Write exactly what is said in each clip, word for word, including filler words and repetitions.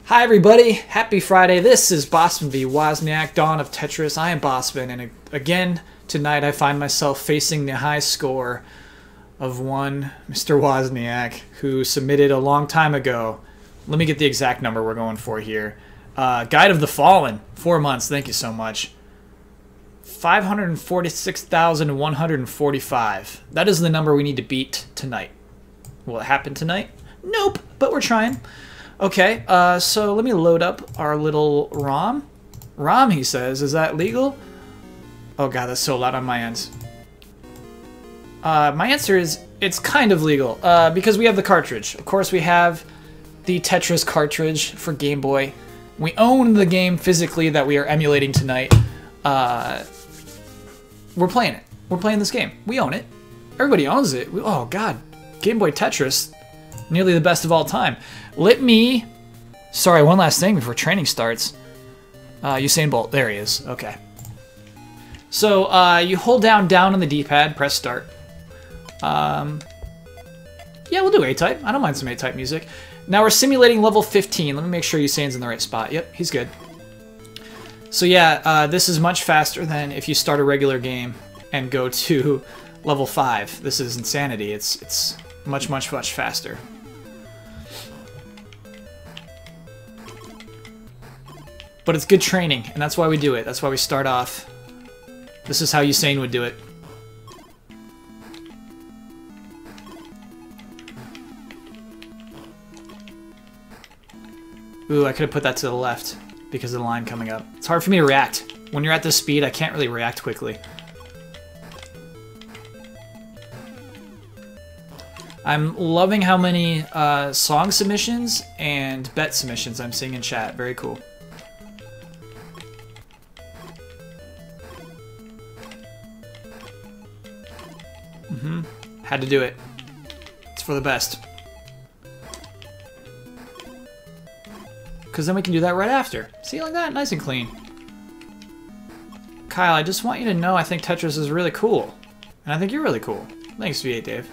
Hi everybody, happy Friday. This is Bosman v. Wozniak, Dawn of Tetris. I am Bosman, and again tonight I find myself facing the high score of one Mister Wozniak, who submitted a long time ago. Let me get the exact number we're going for here. Uh, Guide of the Fallen, four months, thank you so much. five hundred forty-six thousand one hundred forty-five. That is the number we need to beat tonight. Will it happen tonight? Nope, but we're trying. Okay, uh, so let me load up our little ROM. ROM, he says. Is that legal? Oh god, that's so loud on my end. Uh, my answer is, it's kind of legal, uh, because we have the cartridge. Of course, we have the Tetris cartridge for Game Boy. We own the game physically that we are emulating tonight. Uh, we're playing it. We're playing this game. We own it. Everybody owns it. We, oh god, Game Boy Tetris. Nearly the best of all time. Let me... Sorry, one last thing before training starts. Uh, Usain Bolt. There he is. Okay. So, uh, you hold down down on the D-pad, press start. Um, yeah, we'll do A-Type. I don't mind some A-Type music. Now we're simulating level fifteen. Let me make sure Usain's in the right spot. Yep, he's good. So yeah, uh, this is much faster than if you start a regular game and go to level five. This is insanity. It's, it's much, much, much faster. But it's good training, and that's why we do it. That's why we start off. This is how Usain would do it. Ooh, I could have put that to the left because of the line coming up. It's hard for me to react. When you're at this speed, I can't really react quickly. I'm loving how many uh, song submissions and bet submissions I'm seeing in chat. Very cool. Mm-hmm. Had to do it. It's for the best. Because then we can do that right after. See, like that? Nice and clean. Kyle, I just want you to know I think Tetris is really cool. And I think you're really cool. Thanks, V eight Dave.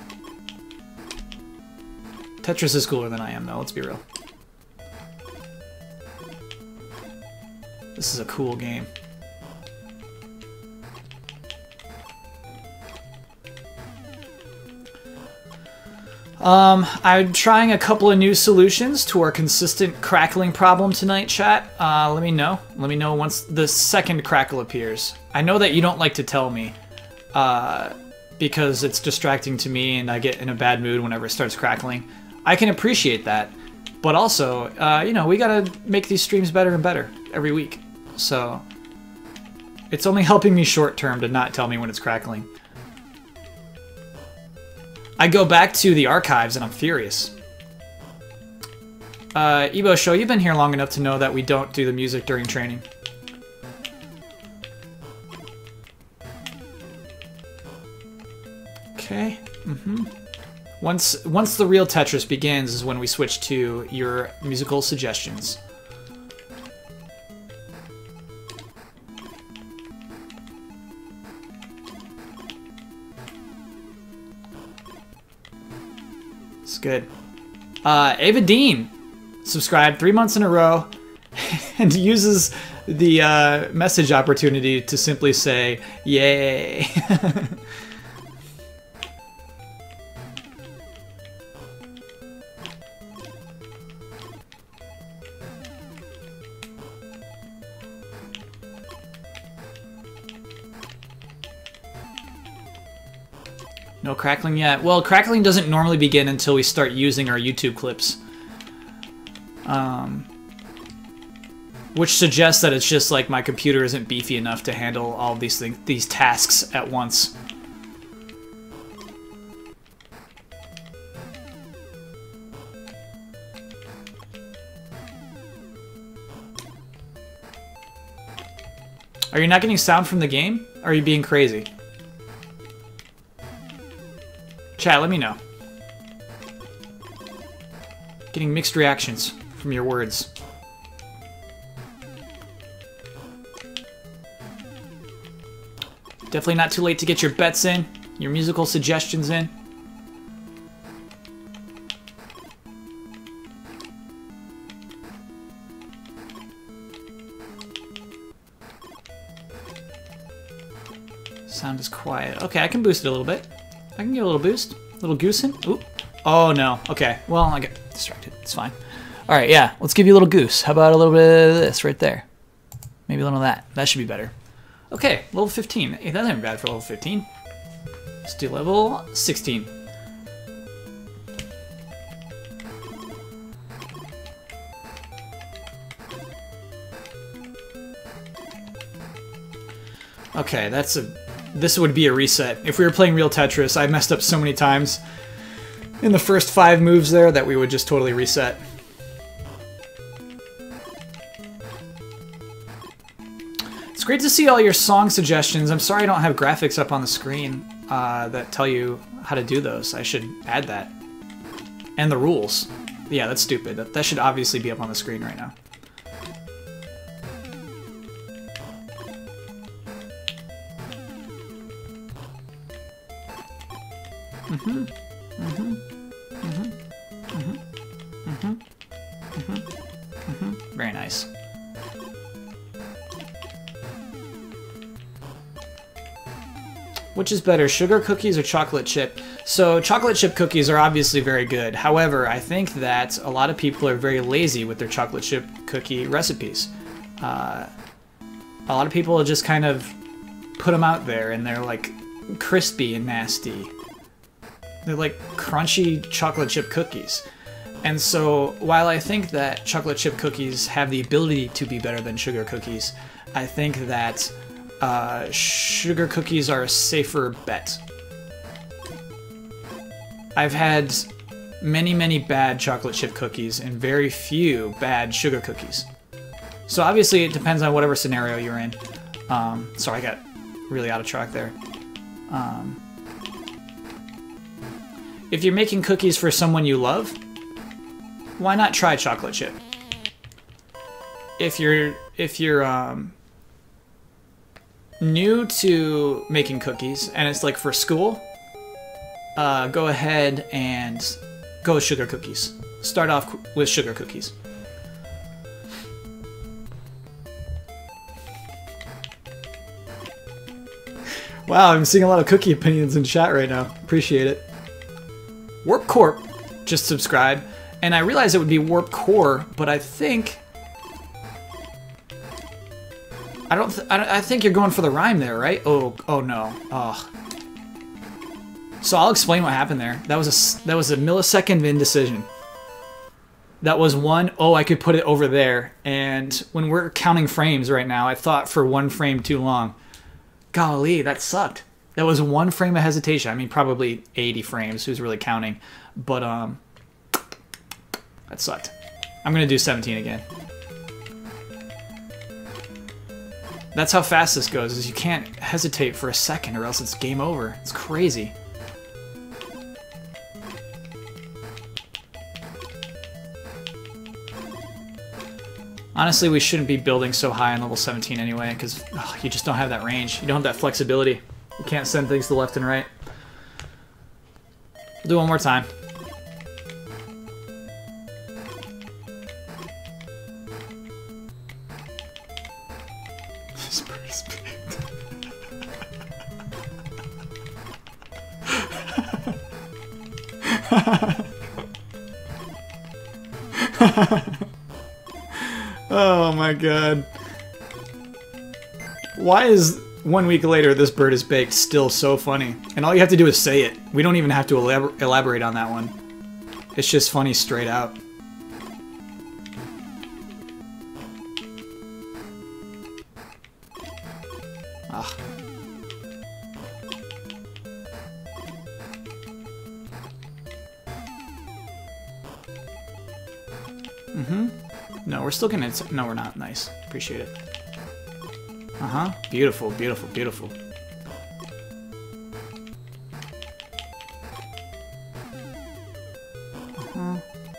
Tetris is cooler than I am, though. Let's be real. This is a cool game. Um, I'm trying a couple of new solutions to our consistent crackling problem tonight, chat. Uh, let me know. Let me know once the second crackle appears. I know that you don't like to tell me, uh, because it's distracting to me and I get in a bad mood whenever it starts crackling. I can appreciate that, but also, uh, you know, we gotta make these streams better and better every week. So, it's only helping me short term to not tell me when it's crackling. I go back to the archives and I'm furious. Uh, Ebo Show, you've been here long enough to know that we don't do the music during training. Okay. Mm-hmm. Once, once the real Tetris begins is when we switch to your musical suggestions. It's good. Uh, Ava Dean subscribed three months in a row and uses the uh, message opportunity to simply say, yay. No crackling yet. Well, crackling doesn't normally begin until we start using our YouTube clips. Um, which suggests that it's just like my computer isn't beefy enough to handle all these things, these tasks at once. Are you not getting sound from the game? Or are you being crazy? Chat, let me know. Getting mixed reactions from your words. Definitely not too late to get your bets in, your musical suggestions in. Sound is quiet. Okay, I can boost it a little bit. I can get a little boost. A little goosing. Ooh. Oh, no. Okay. Well, I get distracted. It's fine. All right, yeah. Let's give you a little goose. How about a little bit of this right there? Maybe a little of that. That should be better. Okay, level fifteen. Hey, that ain't bad for level fifteen. Let's do level sixteen. Okay, that's a... This would be a reset. If we were playing real Tetris, I messed up so many times in the first five moves there that we would just totally reset. It's great to see all your song suggestions. I'm sorry I don't have graphics up on the screen uh, that tell you how to do those. I should add that. And the rules. Yeah, that's stupid. That, that should obviously be up on the screen right now. Mm-hmm. Mm-hmm. Mm-hmm. Mm-hmm. Mm-hmm. Mm-hmm. Mm-hmm. Very nice. Which is better, sugar cookies or chocolate chip? So chocolate chip cookies are obviously very good. However, I think that a lot of people are very lazy with their chocolate chip cookie recipes. Uh, a lot of people just kind of put them out there and they're like crispy and nasty. They're like crunchy chocolate chip cookies. And so while I think that chocolate chip cookies have the ability to be better than sugar cookies, I think that uh, sugar cookies are a safer bet. I've had many, many bad chocolate chip cookies and very few bad sugar cookies. So obviously it depends on whatever scenario you're in. Um, sorry, I got really out of track there. Um, If you're making cookies for someone you love, why not try chocolate chip? If you're if you're um, new to making cookies and it's like for school, uh, go ahead and go with sugar cookies. Start off with sugar cookies. Wow, I'm seeing a lot of cookie opinions in chat right now. Appreciate it. Warp Corp just subscribed, and I realized it would be Warp Core, but I think I don't, th I don't. I think you're going for the rhyme there, right? Oh, oh no. Oh. So I'll explain what happened there. That was a that was a millisecond of indecision. That was one. Oh, I could put it over there. And when we're counting frames right now, I thought for one frame too long. Golly, that sucked. That was one frame of hesitation. I mean, probably eighty frames. Who's really counting? But, um, that sucked. I'm going to do seventeen again. That's how fast this goes, is you can't hesitate for a second or else it's game over. It's crazy. Honestly, we shouldn't be building so high on level seventeen anyway, because you just don't have that range. You don't have that flexibility. You can't send things to left and right. We'll do one more time. Oh my god. Why is one week later this bird is baked still so funny? And all you have to do is say it. We don't even have to elabor elaborate on that one. It's just funny straight out. Ah. Mm-hmm. No, we're still gonna... No, we're not. Nice. Appreciate it. Uh-huh. Beautiful, beautiful, beautiful. Uh-huh.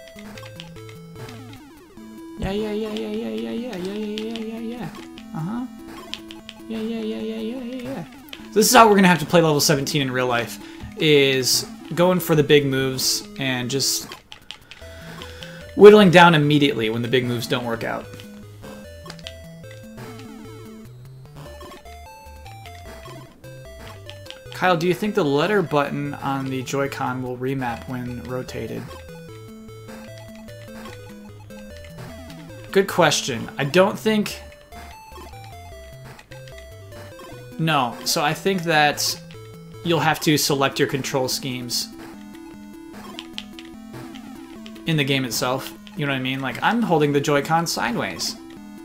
Yeah, yeah, yeah, yeah, yeah, yeah, yeah, yeah, yeah, yeah, yeah. Uh-huh. Yeah, yeah, yeah, yeah, yeah, yeah, yeah. So this is how we're gonna have to play level seventeen in real life, is going for the big moves and just whittling down immediately when the big moves don't work out. Kyle, do you think the letter button on the Joy-Con will remap when rotated? Good question. I don't think... No. So I think that you'll have to select your control schemes in the game itself. You know what I mean? Like, I'm holding the Joy-Con sideways.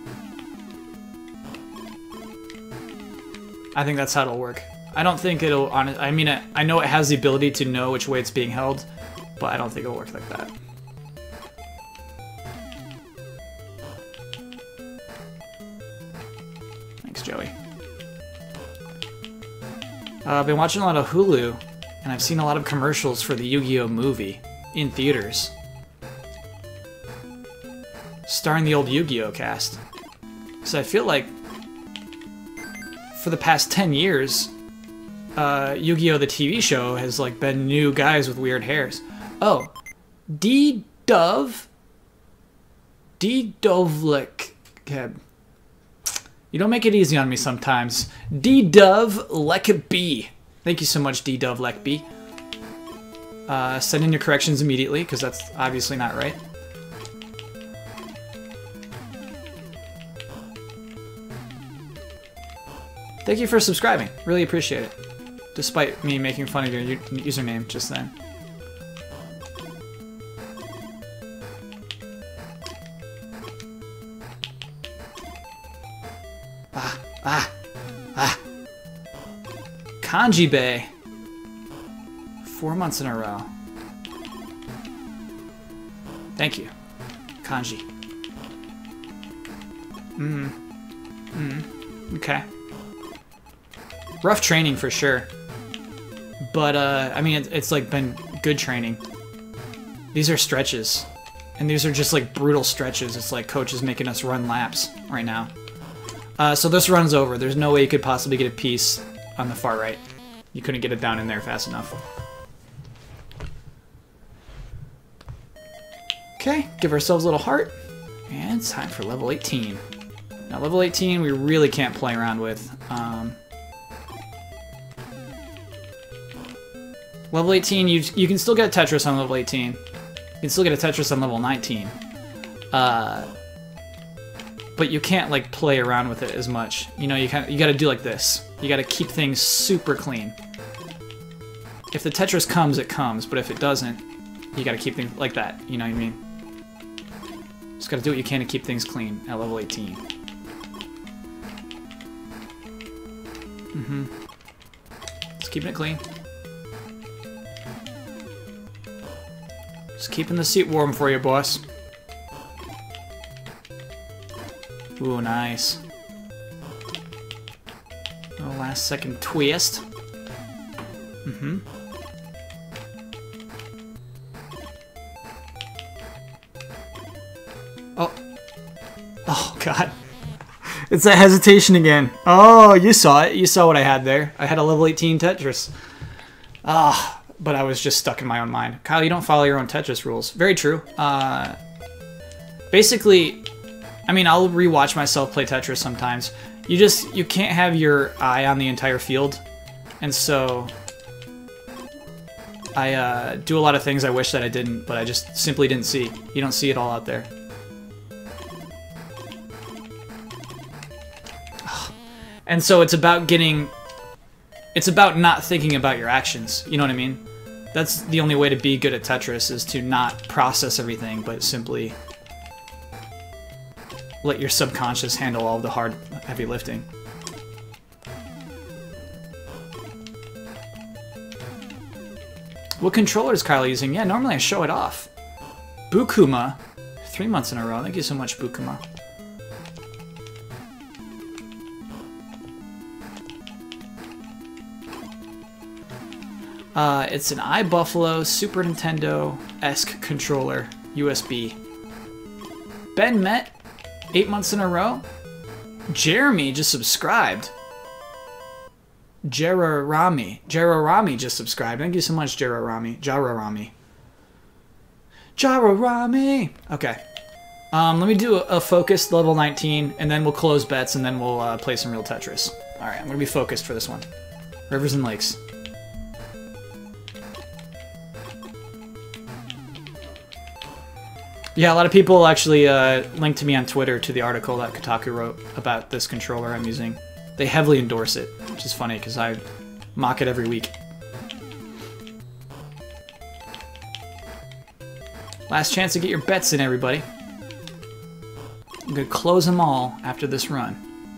I think that's how it'll work. I don't think it'll... I mean, I know it has the ability to know which way it's being held, but I don't think it'll work like that. Thanks, Joey. Uh, I've been watching a lot of Hulu, and I've seen a lot of commercials for the Yu-Gi-Oh! Movie in theaters, starring the old Yu-Gi-Oh! Cast. So I feel like for the past ten years, uh, Yu-Gi-Oh! The T V show has like been new guys with weird hairs. Oh, D-Dove? D-Dovlik. You don't make it easy on me sometimes. D-Dove Lek B. Thank you so much, D-Dove Lek B. Uh, send in your corrections immediately, because that's obviously not right. Thank you for subscribing. Really appreciate it. Despite me making fun of your username just then. Ah, ah, ah. Kanji Bay. Four months in a row. Thank you. Kanji. Mm. Mm. Okay. Rough training for sure. But, uh, I mean, it, it's like been good training. These are stretches. And these are just like brutal stretches. It's like coach is making us run laps right now. Uh, so this run's over. There's no way you could possibly get a piece on the far right. You couldn't get it down in there fast enough. Okay, give ourselves a little heart. And it's time for level eighteen. Now level eighteen we really can't play around with. Um, level eighteen, you, you can still get a Tetris on level eighteen. You can still get a Tetris on level nineteen. Uh, but you can't like play around with it as much. You know, you kind you got to do like this. You got to keep things super clean. If the Tetris comes, it comes. But if it doesn't, you got to keep things like that. You know what I mean? Just got to do what you can to keep things clean at level eighteen. Mm-hmm. Just keeping it clean. Just keeping the seat warm for you, boss. Ooh, nice. Oh, last second twist. Mm-hmm. Oh. Oh, God. It's that hesitation again. Oh, you saw it. You saw what I had there. I had a level eighteen Tetris. Ah, but I was just stuck in my own mind. Kyle, you don't follow your own Tetris rules. Very true. Uh, basically, I mean, I'll rewatch myself play Tetris sometimes. You just, you can't have your eye on the entire field. And so, I uh, do a lot of things I wish that I didn't, but I just simply didn't see. You don't see it all out there. And so it's about getting, it's about not thinking about your actions. You know what I mean? That's the only way to be good at Tetris, is to not process everything, but simply let your subconscious handle all the hard, heavy lifting. What controller is Kyle using? Yeah, normally I show it off. Bukuma. Three months in a row. Thank you so much, Bukuma. Uh, it's an iBuffalo Super Nintendo-esque controller, U S B. Ben Met, eight months in a row. Jeremy just subscribed. Jerarami. Jerarami just subscribed. Thank you so much, Jerarami. Jararami. Jararami! Okay. Um, let me do a, a focused level nineteen, and then we'll close bets, and then we'll uh, play some real Tetris. Alright, I'm going to be focused for this one. Rivers and Lakes. Yeah, a lot of people actually uh, linked to me on Twitter to the article that Kotaku wrote about this controller I'm using. They heavily endorse it, which is funny because I mock it every week. Last chance to get your bets in, everybody. I'm gonna close them all after this run.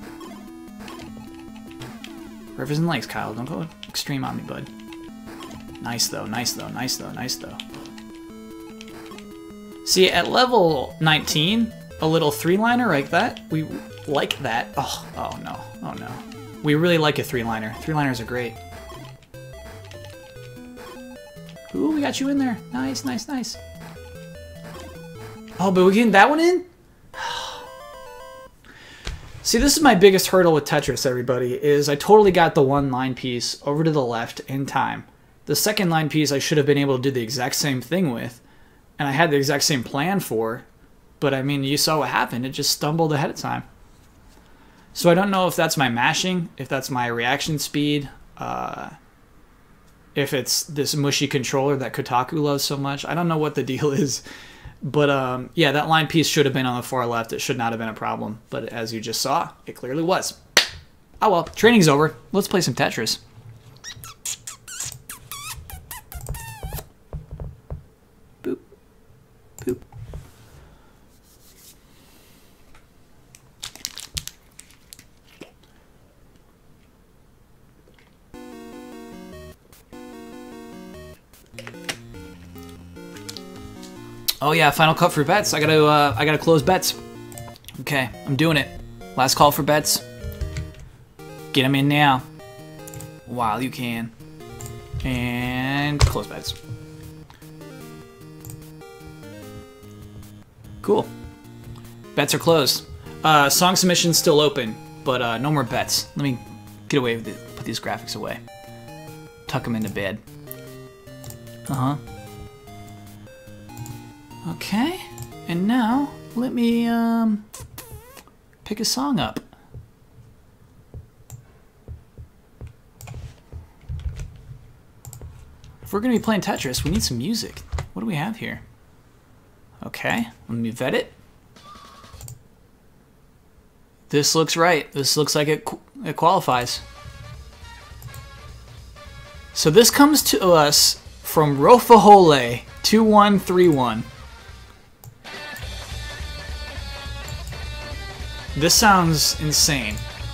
Rivers and lakes, Kyle. Don't go extreme on me, bud. Nice though, nice though, nice though, nice though. See, at level nineteen, a little three-liner like that, we like that. Oh, oh no, oh no. We really like a three-liner. Three-liners are great. Ooh, we got you in there. Nice, nice, nice. Oh, but we getting that one in? See, this is my biggest hurdle with Tetris, everybody, is I totally got the one line piece over to the left in time. The second line piece I should have been able to do the exact same thing with, and I had the exact same plan for, but I mean, you saw what happened. It just stumbled ahead of time. So I don't know if that's my mashing, if that's my reaction speed, uh, if it's this mushy controller that Kotaku loves so much. I don't know what the deal is. But um, yeah, that line piece should have been on the far left. It should not have been a problem. But as you just saw, it clearly was. Oh well, training's over. Let's play some Tetris. Boop. Boop. Oh yeah, final cut for bets. I gotta, uh, I gotta close bets. Okay, I'm doing it. Last call for bets. Get them in now, while you can. And close bets. Cool. Bets are closed. Uh, song submission's still open, but uh, no more bets. Let me get away with it. Put these graphics away. Tuck them into bed. Uh huh. Okay, and now let me um, pick a song up. If we're going to be playing Tetris, we need some music. What do we have here? Okay, let me vet it. This looks right. This looks like it, qu it qualifies. So this comes to us from Rofahole two one three one. This sounds insane.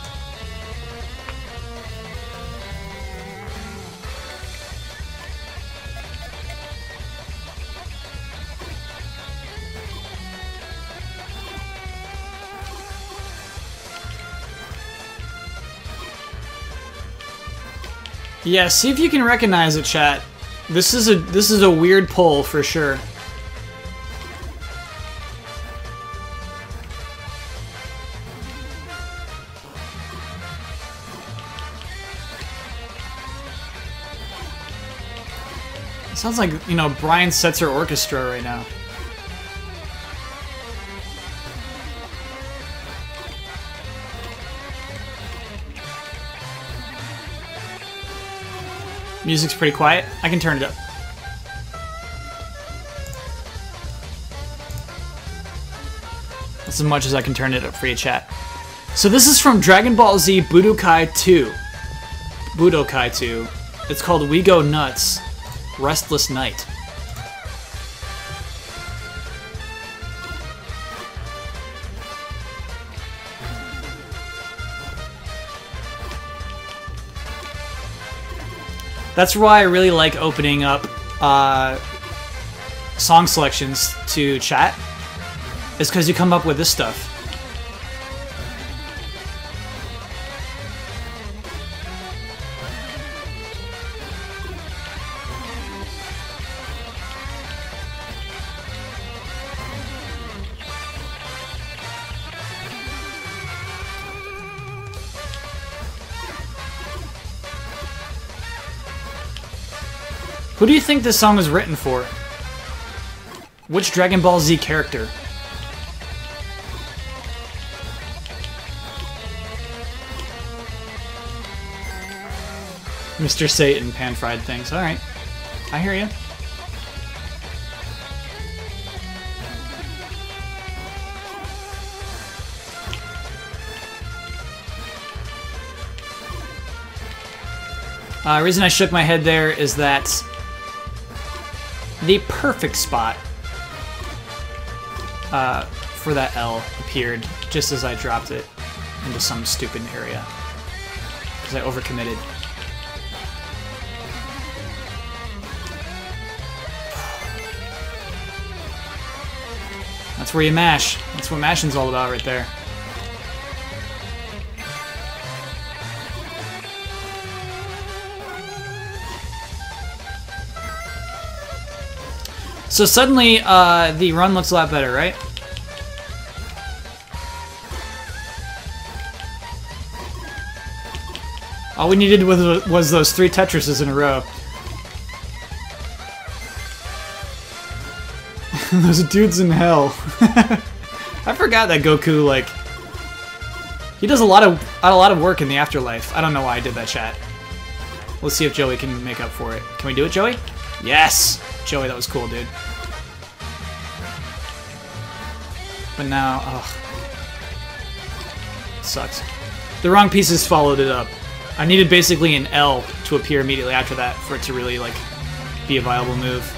Yeah, see if you can recognize it, chat. This is a this is a weird pull for sure. It sounds like, you know, Brian Setzer Orchestra right now. Music's pretty quiet. I can turn it up. That's as much as I can turn it up for you, chat. So this is from Dragon Ball Z Budokai two. Budokai two. It's called We Go Nuts, Restless Night. That's why I really like opening up uh, song selections to chat, is because you come up with this stuff. Who do you think this song was written for? Which Dragon Ball Z character? Mister Satan, pan-fried things. Alright. I hear you. Uh, reason I shook my head there is that the perfect spot uh, for that L appeared just as I dropped it into some stupid area. Because I overcommitted. That's where you mash. That's what mashing's all about right there. So suddenly, uh, the run looks a lot better, right? All we needed was, was those three Tetrises in a row. Those dudes in hell. I forgot that Goku, like, he does a lot of a lot of work in the afterlife. I don't know why I did that, chat. Let's see if Joey can make up for it. Can we do it, Joey? Yes! Joey, that was cool, dude. But now, ugh. Sucks. The wrong pieces followed it up. I needed basically an L to appear immediately after that for it to really, like, be a viable move.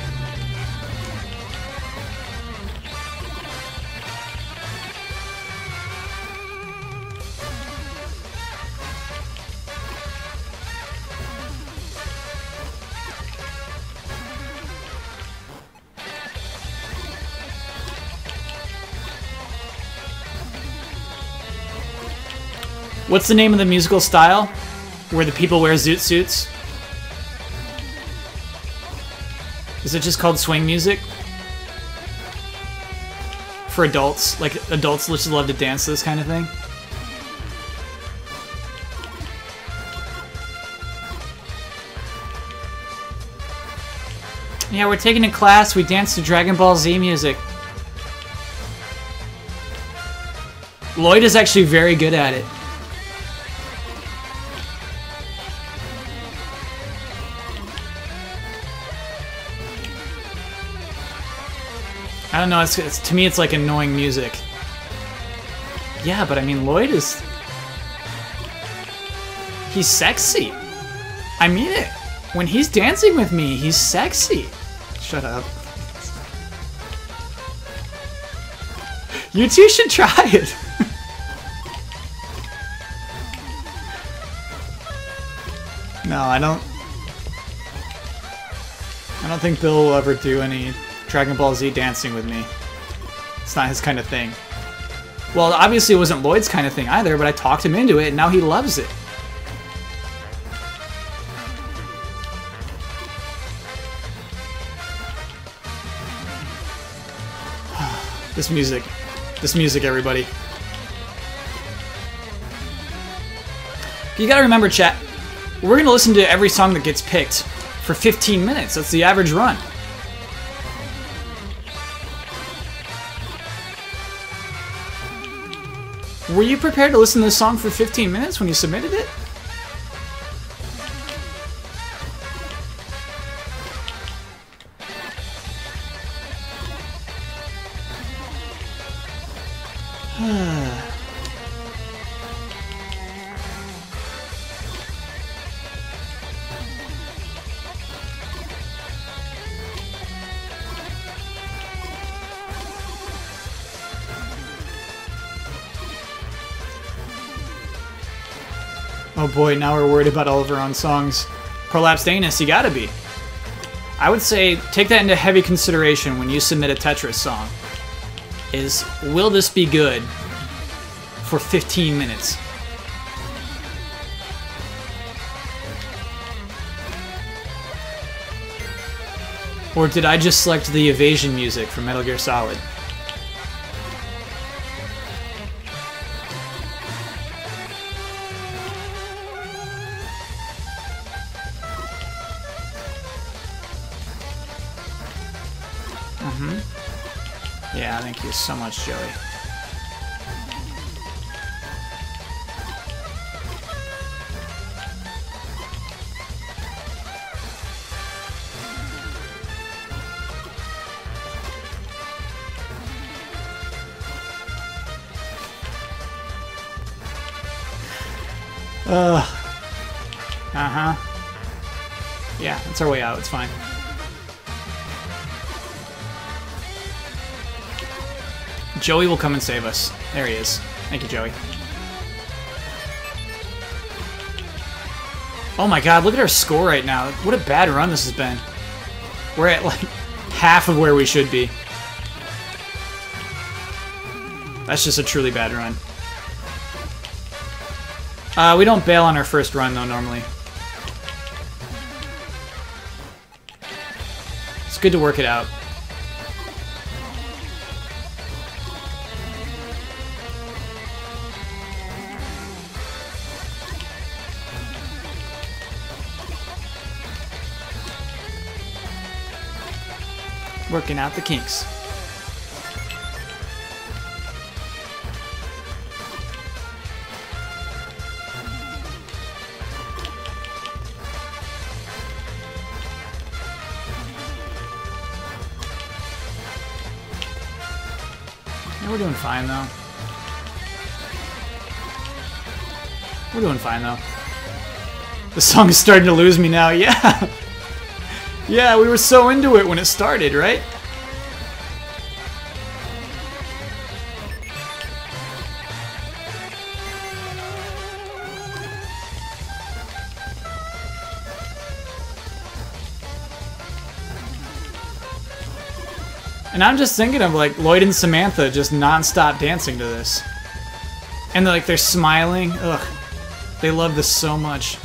What's the name of the musical style where the people wear zoot suits? Is it just called swing music? For adults? Like, adults just love to dance to this kind of thing? Yeah, we're taking a class, we dance to Dragon Ball Z music. Lloyd is actually very good at it. I don't know, it's, it's, to me it's like annoying music. Yeah, but I mean, Lloyd is... He's sexy. I mean it. When he's dancing with me, he's sexy. Shut up. You two should try it. No, I don't... I don't think Bill will ever do any Dragon Ball Z dancing with me. It's not his kind of thing. Well, obviously it wasn't Lloyd's kind of thing either, but I talked him into it, and now he loves it. This music. This music, everybody. You gotta remember, chat, we're gonna listen to every song that gets picked for fifteen minutes. That's the average run. Were you prepared to listen to this song for fifteen minutes when you submitted it? Oh boy, now we're worried about all of our own songs. Prolapsed anus, you gotta be. I would say take that into heavy consideration when you submit a Tetris song. Is, will this be good for fifteen minutes? Or did I just select the evasion music from Metal Gear Solid? Yeah, thank you so much, Joey. Uh, uh-huh. Yeah, that's our way out. It's fine. Joey will come and save us. There he is. Thank you, Joey. Oh my god, look at our score right now. What a bad run this has been. We're at like half of where we should be. That's just a truly bad run. Uh, we don't bail on our first run though, normally. It's good to work it out. Working out the kinks. Yeah, we're doing fine though. We're doing fine though. The song is starting to lose me now, yeah! Yeah, we were so into it when it started, right? And I'm just thinking of like Lloyd and Samantha just non-stop dancing to this. And they're like they're smiling. Ugh. They love this so much.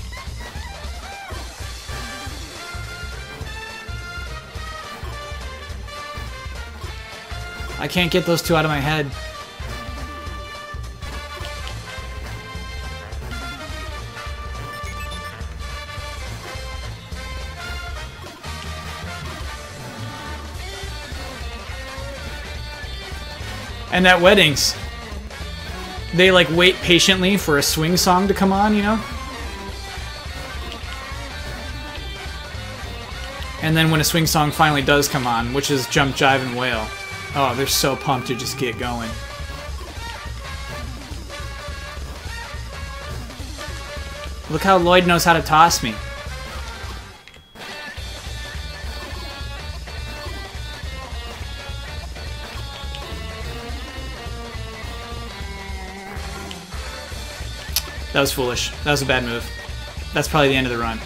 I can't get those two out of my head. And at weddings, they like wait patiently for a swing song to come on, you know? And then when a swing song finally does come on, which is Jump, Jive, and Wail, oh, they're so pumped to just get going. Look how Lloyd knows how to toss me. That was foolish. That was a bad move. That's probably the end of the run.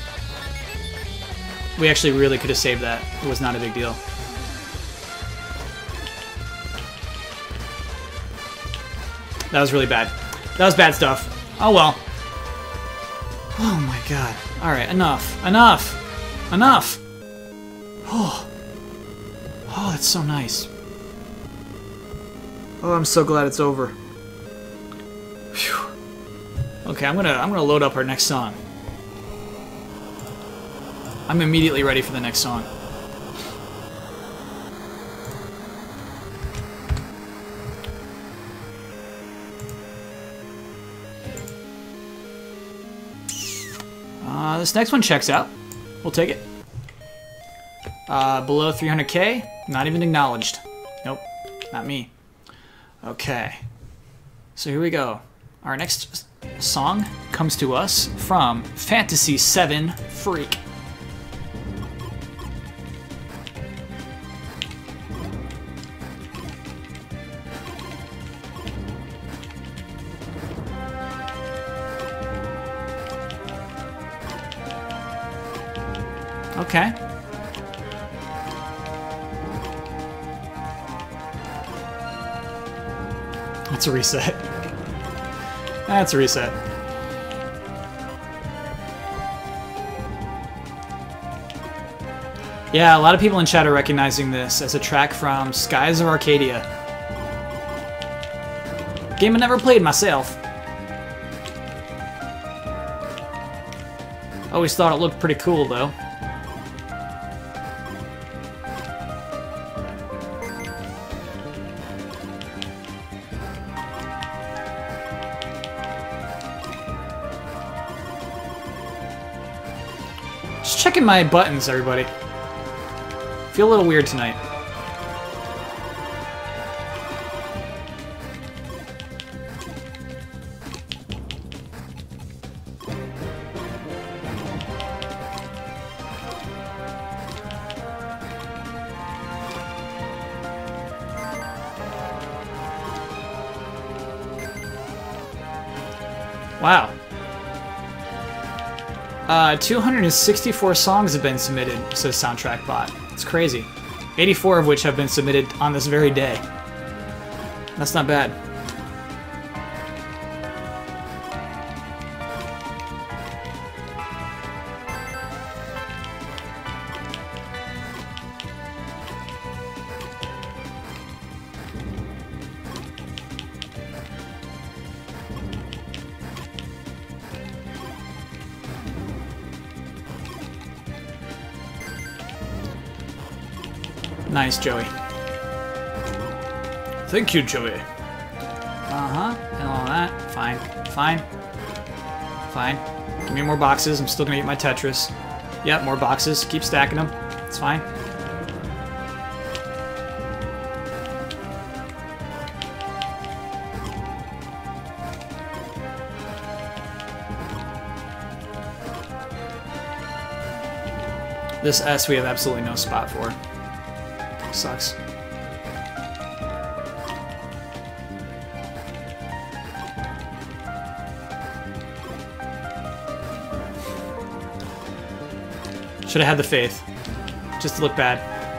We actually really could have saved that. It was not a big deal. That was really bad. That was bad stuff. Oh well. Oh my god. Alright, enough. Enough! Enough! Oh. Oh, that's so nice. Oh, I'm so glad it's over. Phew. Okay, I'm gonna I'm gonna load up our next song. I'm immediately ready for the next song. Uh, this next one checks out. We'll take it. Uh, below three hundred K, not even acknowledged. Nope, not me. Okay, so here we go. Our next song comes to us from Fantasy seven Freak. Okay. That's a reset. That's a reset. Yeah, a lot of people in chat are recognizing this as a track from Skies of Arcadia. Game I never played myself. Always thought it looked pretty cool though. Checking my buttons, everybody. Feel a little weird tonight. Wow. Uh, two hundred sixty-four songs have been submitted, says Soundtrack Bot. It's crazy. eighty-four of which have been submitted on this very day. That's not bad. Nice, Joey. Thank you, Joey. Uh-huh. And all that. Fine. Fine. Fine. Give me more boxes. I'm still gonna get my Tetris. Yep, more boxes. Keep stacking them. It's fine. This S we have absolutely no spot for. Sucks. Should have had the faith. Just to look bad.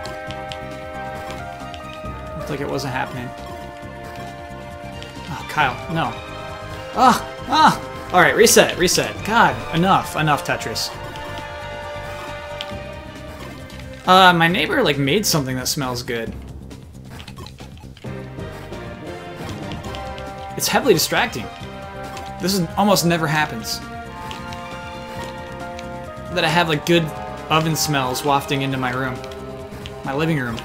Looked like it wasn't happening. Oh, Kyle, no. Ah! Ah! Alright, reset, reset. God, enough, enough Tetris. Uh, my neighbor, like, made something that smells good. It's heavily distracting. This is almost never happens. That I have, like, good oven smells wafting into my room. My living room.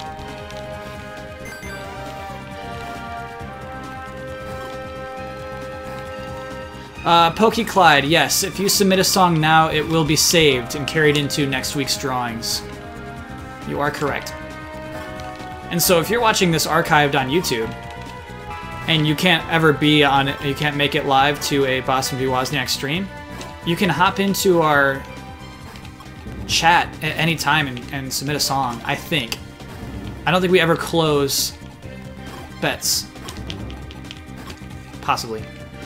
Uh, Pokey Clyde, yes, if you submit a song now, it will be saved and carried into next week's drawings. You are correct. And so if you're watching this archived on YouTube, and you can't ever be on it, you can't make it live to a Bosman v. Wozniak stream, you can hop into our chat at any time and, and submit a song, I think. I don't think we ever close bets. Possibly.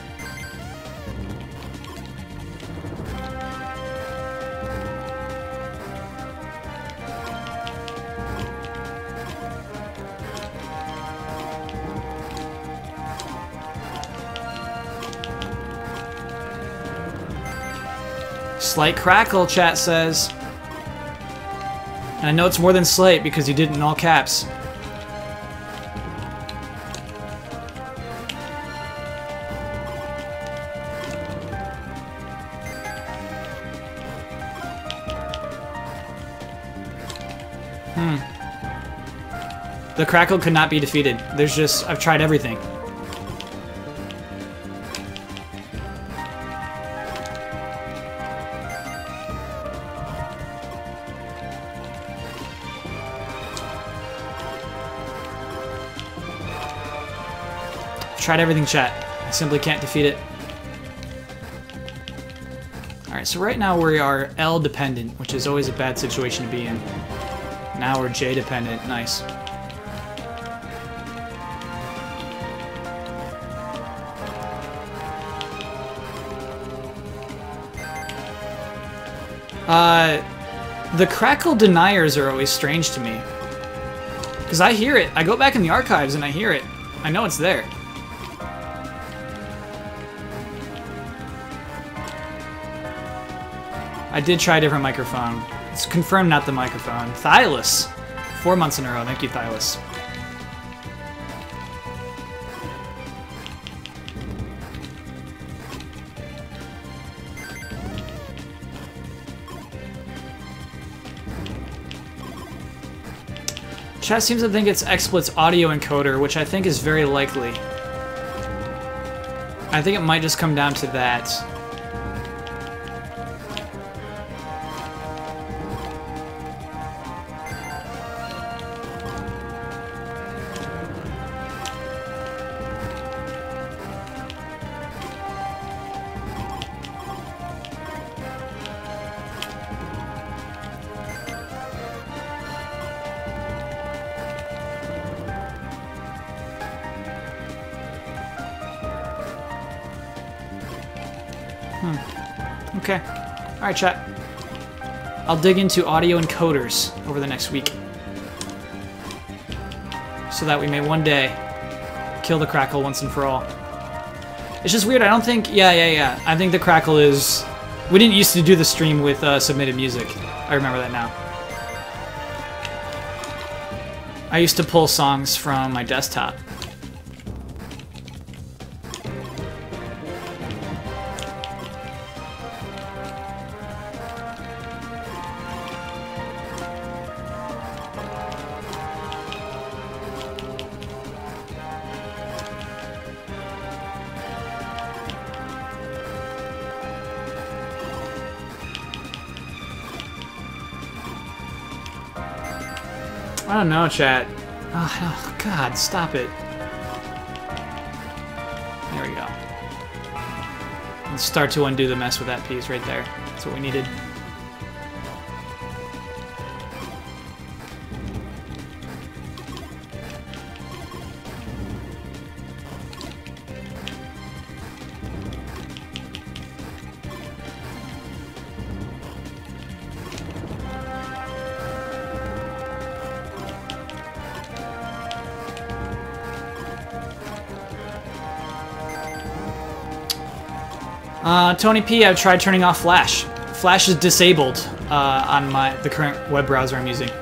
Slight crackle, chat says. And I know it's more than slight because you did it in all caps. Hmm. The crackle could not be defeated. There's just, I've tried everything. Tried everything, chat. I simply can't defeat it. Alright, so right now we are L dependent, which is always a bad situation to be in. Now we're J dependent. Nice. Uh, the crackle deniers are always strange to me. Because I hear it. I go back in the archives and I hear it. I know it's there. I did try a different microphone. It's confirmed not the microphone. Thylus. Four months in a row. Thank you, Thylus. Chat seems to think it's XSplit's audio encoder, which I think is very likely. I think it might just come down to that. Hmm. Okay. Alright, chat. I'll dig into audio encoders over the next week. So that we may one day kill the Crackle once and for all. It's just weird, I don't think... Yeah, yeah, yeah. I think the Crackle is... We didn't used to do the stream with uh, submitted music. I remember that now. I used to pull songs from my desktop. I don't know, chat. Oh, oh, God, stop it. There we go. Let's start to undo the mess with that piece right there. That's what we needed. Uh, Tony P, I've tried turning off Flash. Flash is disabled uh, on my the current web browser I'm using.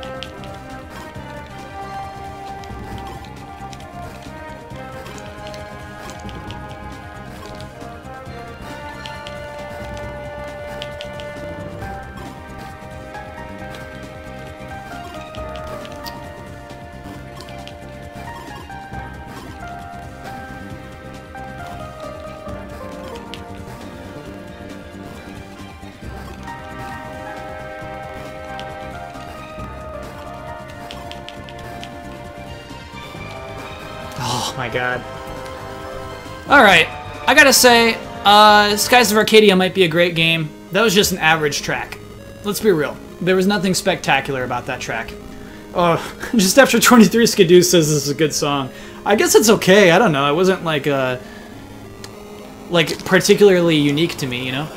Oh my god. Alright, I gotta say, uh, Skies of Arcadia might be a great game. That was just an average track. Let's be real. There was nothing spectacular about that track. Oh, just after twenty-three, Skidoo says this is a good song. I guess it's okay, I don't know. It wasn't like, uh, like particularly unique to me, you know?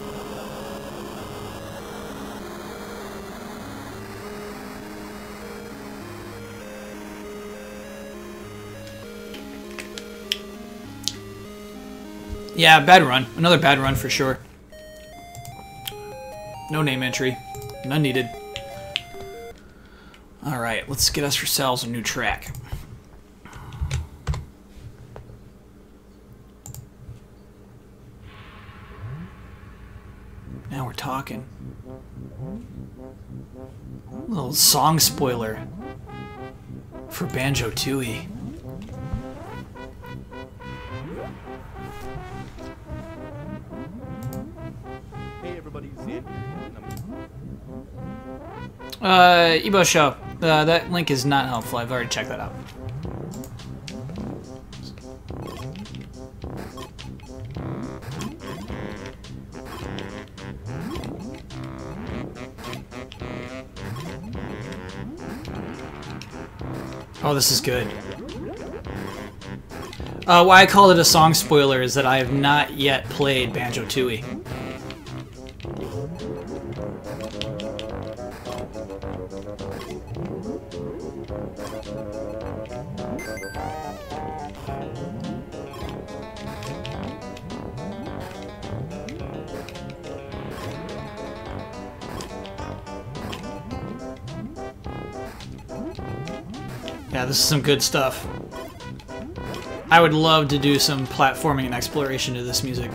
Yeah, bad run. Another bad run for sure. No name entry. None needed. Alright, let's get us ourselves a new track. Now we're talking. A little song spoiler for Banjo-Tooie. Uh, Ebo Show. Uh, that link is not helpful. I've already checked that out. Oh, this is good. Uh, why I call it a song spoiler is that I have not yet played Banjo-Tooie. Yeah, this is some good stuff. I would love to do some platforming and exploration to this music.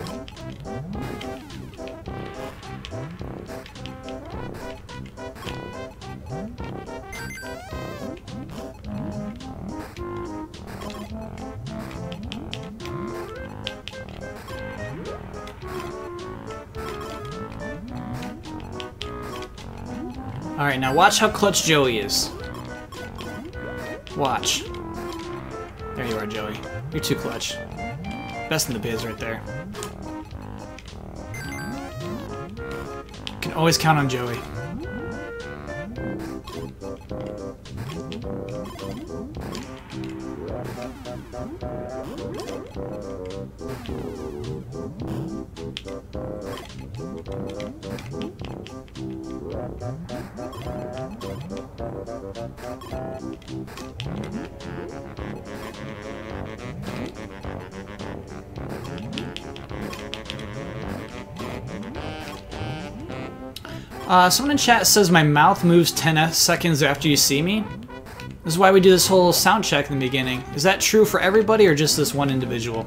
Alright, now watch how clutch Joey is. Watch. There you are, Joey. You're too clutch. Best in the biz right there. Can always count on Joey. Uh, someone in chat says my mouth moves ten seconds after you see me. This is why we do this whole sound check in the beginning. Is that true for everybody or just this one individual?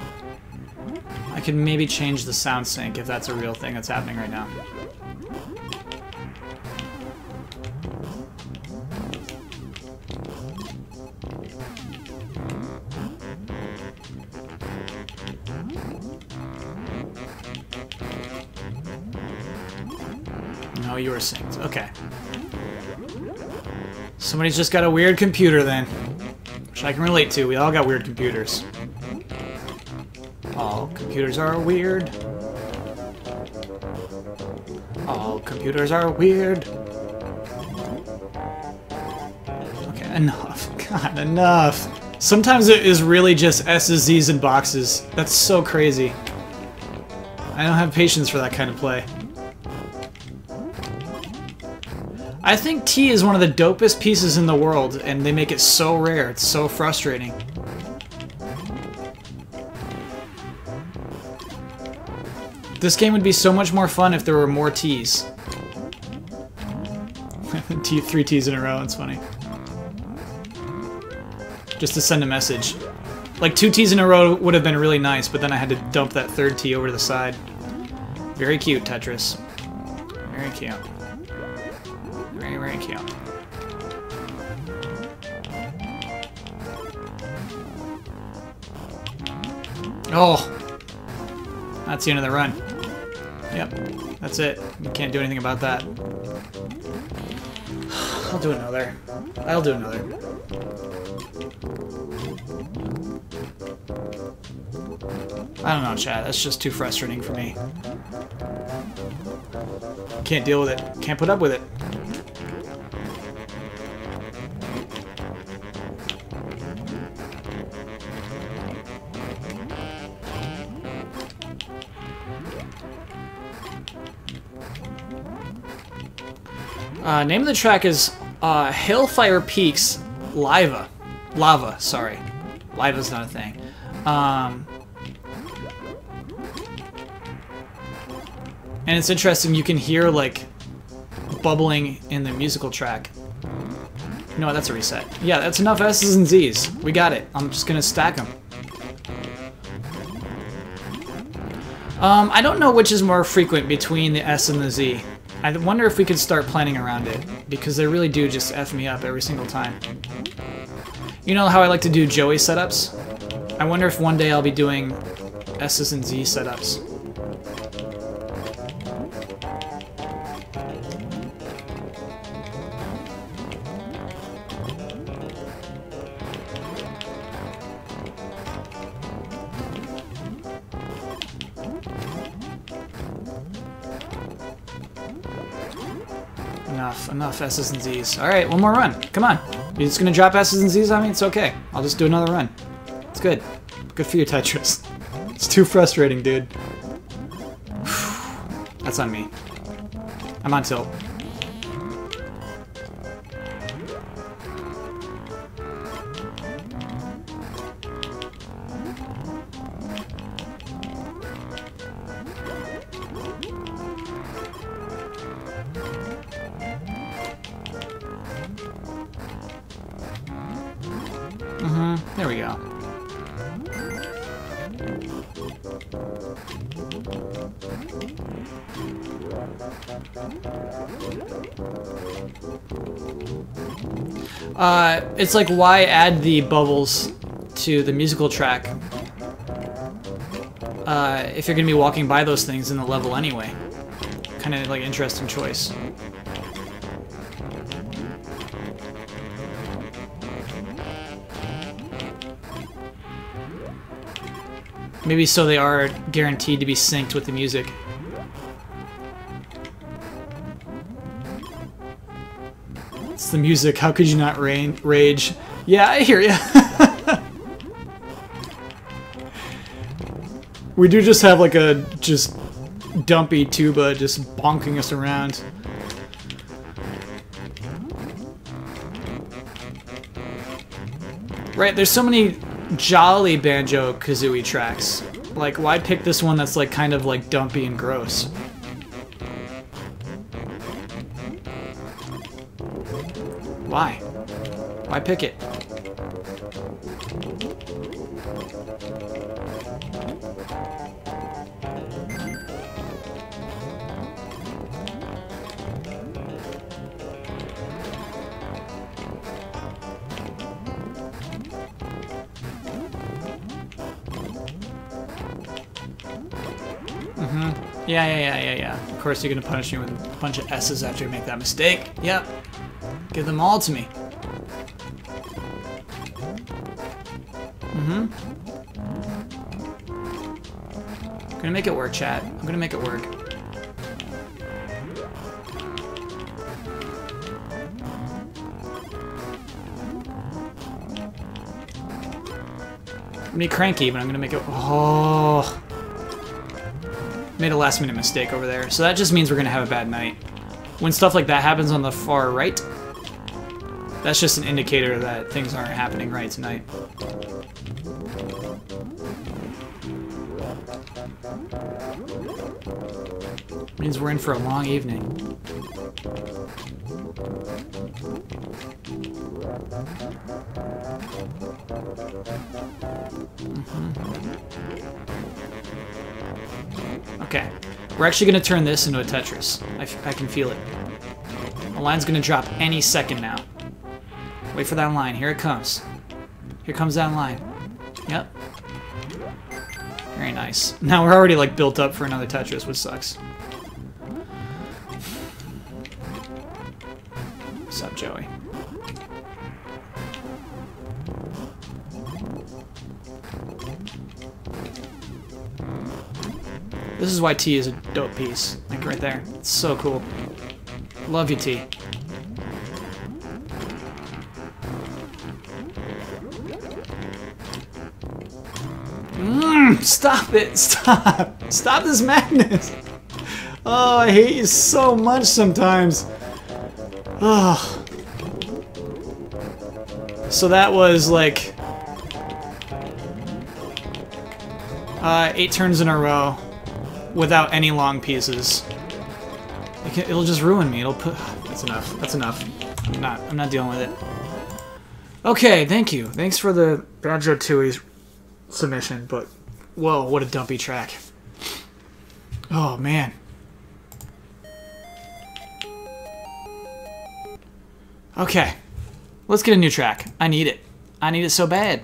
I could maybe change the sound sync if that's a real thing that's happening right now. No, you were synced. Okay. Somebody's just got a weird computer then. Which I can relate to. We all got weird computers. All computers are weird. All computers are weird. Okay, enough. God, enough. Sometimes it is really just S's, Z's, and boxes. That's so crazy. I don't have patience for that kind of play. I think T is one of the dopest pieces in the world, and they make it so rare. It's so frustrating. This game would be so much more fun if there were more T's. T, three T's in a row, it's funny. Just to send a message. Like, two T's in a row would have been really nice, but then I had to dump that third T over to the side. Very cute, Tetris. Very cute. Very, very cute. Oh! That's the end of the run. Yep, that's it. You can't do anything about that. I'll do another. I'll do another. I don't know, chat. That's just too frustrating for me. Can't deal with it. Can't put up with it. Uh, name of the track is uh, Hellfire Peaks Lava. Lava, sorry. Lava's not a thing. Um, and it's interesting, you can hear, like, bubbling in the musical track. No, that's a reset. Yeah, that's enough S's and Z's. We got it. I'm just gonna stack them. Um, I don't know which is more frequent between the S and the Z. I wonder if we could start planning around it, because they really do just F me up every single time. You know how I like to do Joey setups? I wonder if one day I'll be doing S's and Z setups. Enough, enough S's and Z's. Alright, one more run. Come on. You're just gonna drop S's and Z's on me? It's okay. I'll just do another run. It's good. Good for you, Tetris. It's too frustrating, dude. That's on me. I'm on tilt. There we go. Uh, it's like, why add the bubbles to the musical track uh, if you're gonna be walking by those things in the level anyway? Kind of like interesting choice. Maybe so they are guaranteed to be synced with the music. It's the music, how could you not rain, rage? Yeah, I hear ya. We do just have like a just dumpy tuba just bonking us around. Right, there's so many jolly Banjo-Kazooie tracks. Like, why pick this one that's like kind of like dumpy and gross? Why? Why pick it? Mm-hmm. Yeah, yeah, yeah, yeah, yeah. Of course you're gonna punish me with a bunch of S's after you make that mistake. Yep. Give them all to me. Mm-hmm. I'm gonna make it work, chat. I'm gonna make it work. I'm gonna be cranky, but I'm gonna make it... Oh... Made a last minute mistake over there. So that just means we're gonna have a bad night. When stuff like that happens on the far right, that's just an indicator that things aren't happening right tonight. Means we're in for a long evening. Mm-hmm. Okay, we're actually gonna turn this into a Tetris. I, f I can feel it. The line's gonna drop any second now. Wait for that line, here it comes. Here comes that line. Yep. Very nice. Now we're already like built up for another Tetris, which sucks. What's up, Joey? This is why T is a dope piece. Like right there. It's so cool. Love you, T. Mmm, stop it. Stop. Stop this madness. Oh, I hate you so much sometimes. Oh. So that was like uh, eight turns in a row. Without any long pieces. It can, it'll just ruin me. It'll put... That's enough. That's enough. I'm not, I'm not dealing with it. Okay, thank you. Thanks for the Banjo-Tooie submission, but... Whoa, what a dumpy track. Oh, man. Okay. Let's get a new track. I need it. I need it so bad.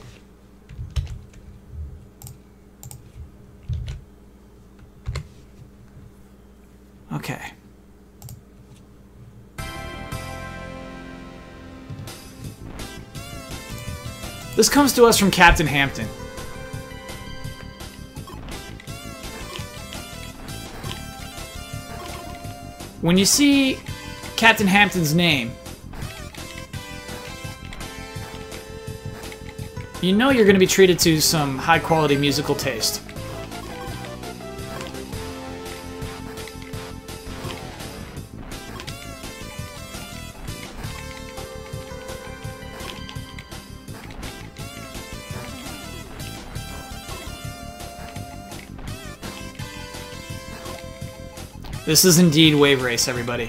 Okay. This comes to us from Captain Hampton. When you see Captain Hampton's name, you know you're going to be treated to some high-quality musical taste. This is indeed Wave Race, everybody.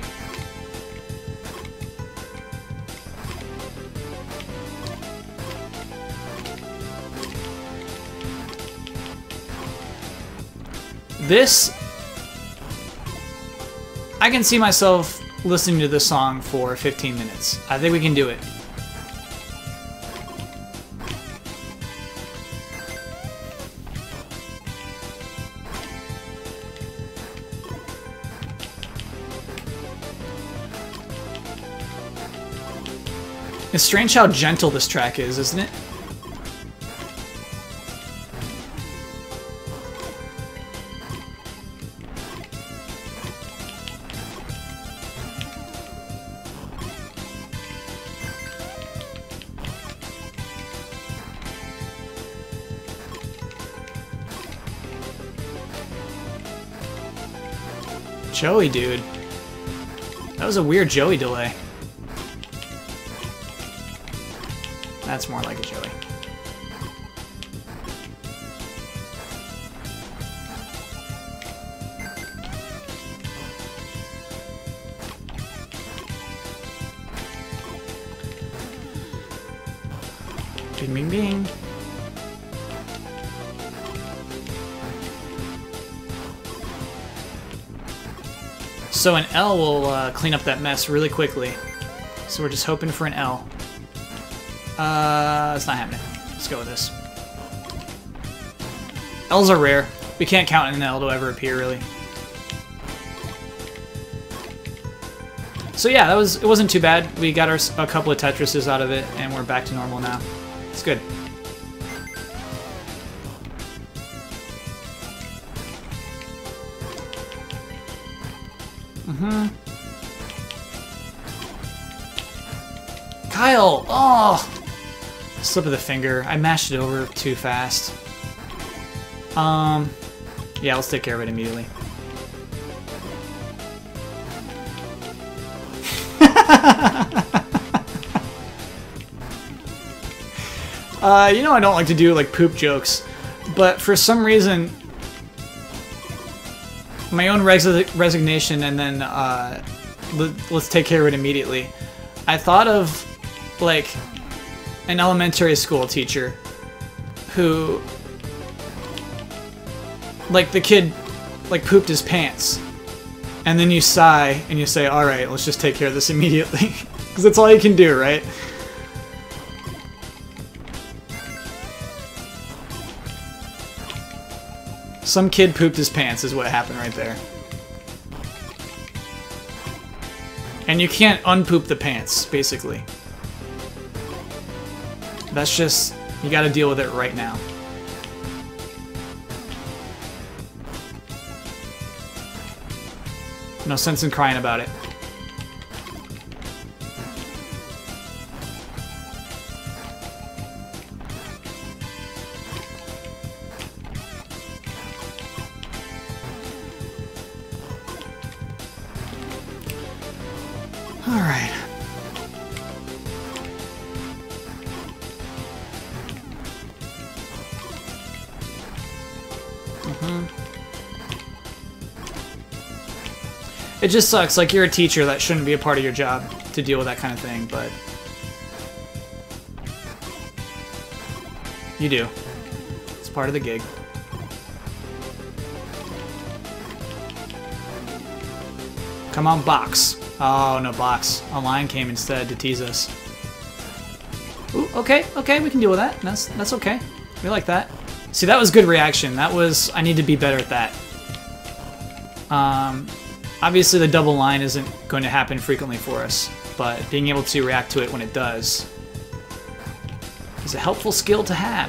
This... I can see myself listening to this song for fifteen minutes. I think we can do it. It's strange how gentle this track is, isn't it? Joey, dude. That was a weird Joey delay. That's more like a Joey. Bing, bing, bing. So an L will uh, clean up that mess really quickly. So we're just hoping for an L. Uh, it's not happening. Let's go with this. L's are rare. We can't count an L to ever appear, really. So yeah, that was it wasn't too bad. We got our, a couple of Tetrises out of it, and we're back to normal now. It's good. Mm-hmm. Kyle! Oh! Slip of the finger. I mashed it over too fast. Um, yeah, let's take care of it immediately. uh, you know I don't like to do, like, poop jokes, but for some reason, my own res resignation and then, uh, let's take care of it immediately. I thought of, like, an elementary school teacher who, like, the kid, like, pooped his pants. And then you sigh and you say, alright, let's just take care of this immediately. Because that's all you can do, right? Some kid pooped his pants is what happened right there. And you can't unpoop the pants, basically. That's just, you gotta deal with it right now. No sense in crying about it. All right. Mm-hmm. It just sucks, like, you're a teacher, that shouldn't be a part of your job to deal with that kind of thing, but you do. It's part of the gig. Come on, box. Oh, no, box. A lion came instead to tease us. Ooh, okay, okay, we can deal with that. That's, that's okay. We like that. See, that was good reaction. That was... I need to be better at that. Um... Obviously, the double line isn't going to happen frequently for us, but being able to react to it when it does is a helpful skill to have.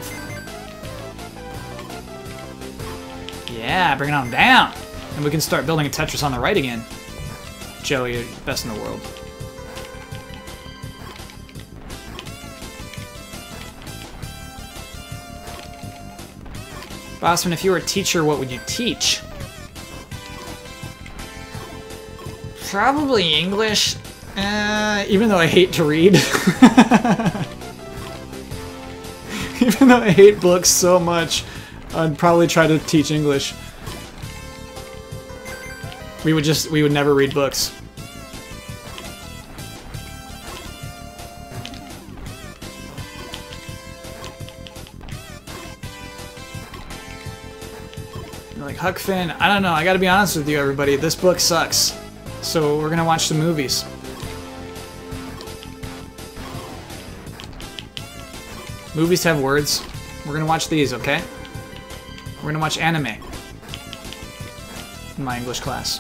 Yeah, bring it on down! And we can start building a Tetris on the right again. Joey, you're the best in the world. Bosman, if you were a teacher, what would you teach? Probably English, uh, even though I hate to read. Even though I hate books so much, I'd probably try to teach English. We would just, we would never read books. Like, Huck Finn, I don't know, I gotta be honest with you, everybody, this book sucks. So we're gonna watch some movies. Movies have words. We're gonna watch these, okay? We're gonna watch anime in my English class.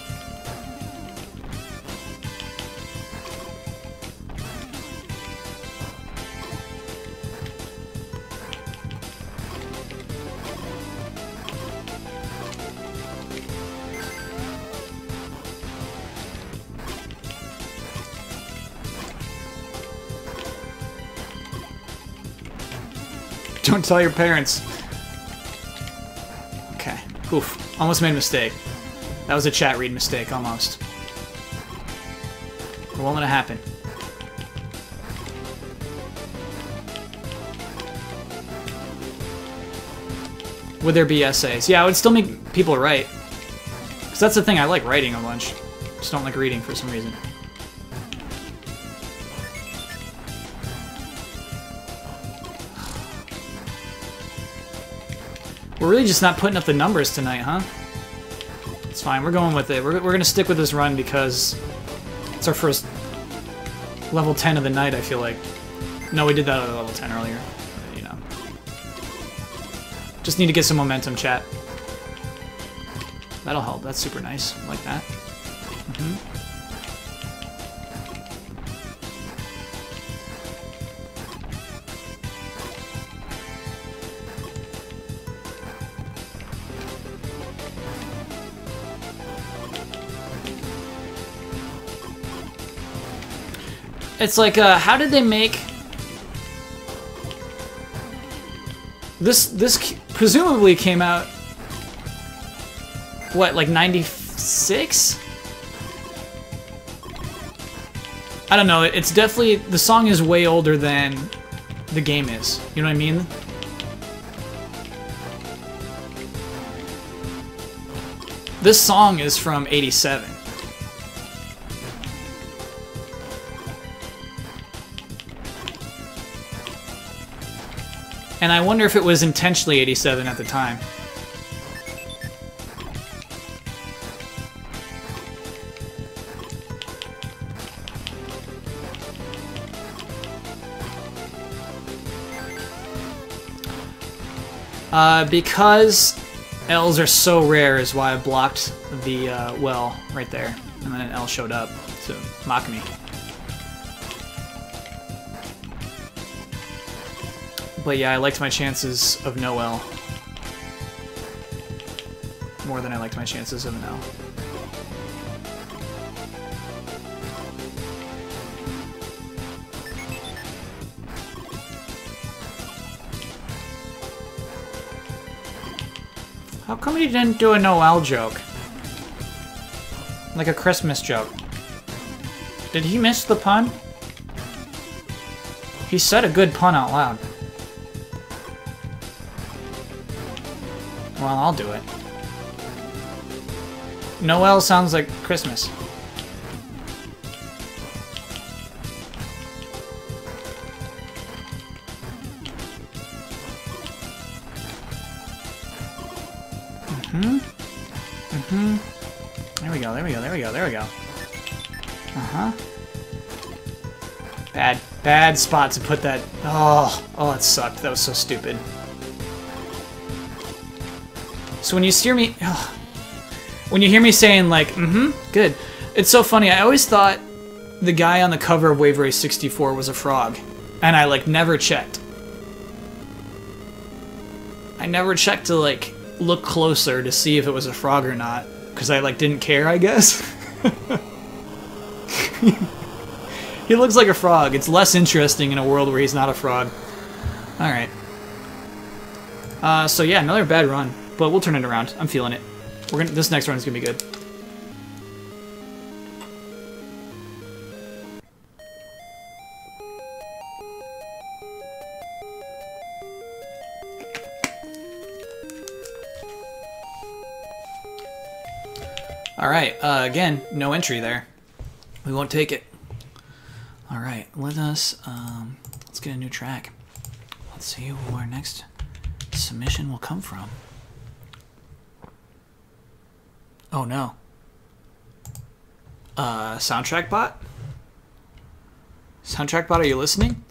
Don't tell your parents. Okay. Oof. Almost made a mistake. That was a chat read mistake, almost. It won't let it happen. Would there be essays? Yeah, I would still make people write. Because that's the thing, I like writing a bunch. Just don't like reading for some reason. We're really just not putting up the numbers tonight, huh? It's fine. We're going with it. We're, we're going to stick with this run because it's our first level ten of the night, I feel like. No, we did that at level ten earlier. You know. Just need to get some momentum, chat. That'll help. That's super nice. I like that. Mm-hmm. It's like, uh, how did they make this? This presumably came out, what, like ninety-six? I don't know. It's definitely, the song is way older than the game is. You know what I mean? This song is from eighty-seven. And I wonder if it was intentionally eighty-seven at the time. Uh, because L's are so rare is why I blocked the uh, well right there. And then an L showed up to mock me. But yeah, I liked my chances of no L more than I liked my chances of an L. How come he didn't do a no L joke? Like a Christmas joke. Did he miss the pun? He said a good pun out loud. Well, I'll do it. Noel sounds like Christmas. Mm-hmm. Mm-hmm. There we go, there we go, there we go, there we go. Uh-huh. Bad, bad spot to put that. Oh, oh, it sucked. That was so stupid. So when you hear me, ugh, when you hear me saying like, mm-hmm, good, it's so funny. I always thought the guy on the cover of Wave Race sixty-four was a frog, and I like never checked. I never checked to like look closer to see if it was a frog or not, because I like didn't care, I guess. He looks like a frog. It's less interesting in a world where he's not a frog. All right. Uh, so yeah, another bad run. But we'll turn it around. I'm feeling it. We're gonna. This next run is gonna be good. All right. Uh, again, no entry there. We won't take it. All right. Let us. Um, let's get a new track. Let's see who our next submission will come from. Oh no. Uh, Soundtrack Bot? Soundtrack Bot, are you listening?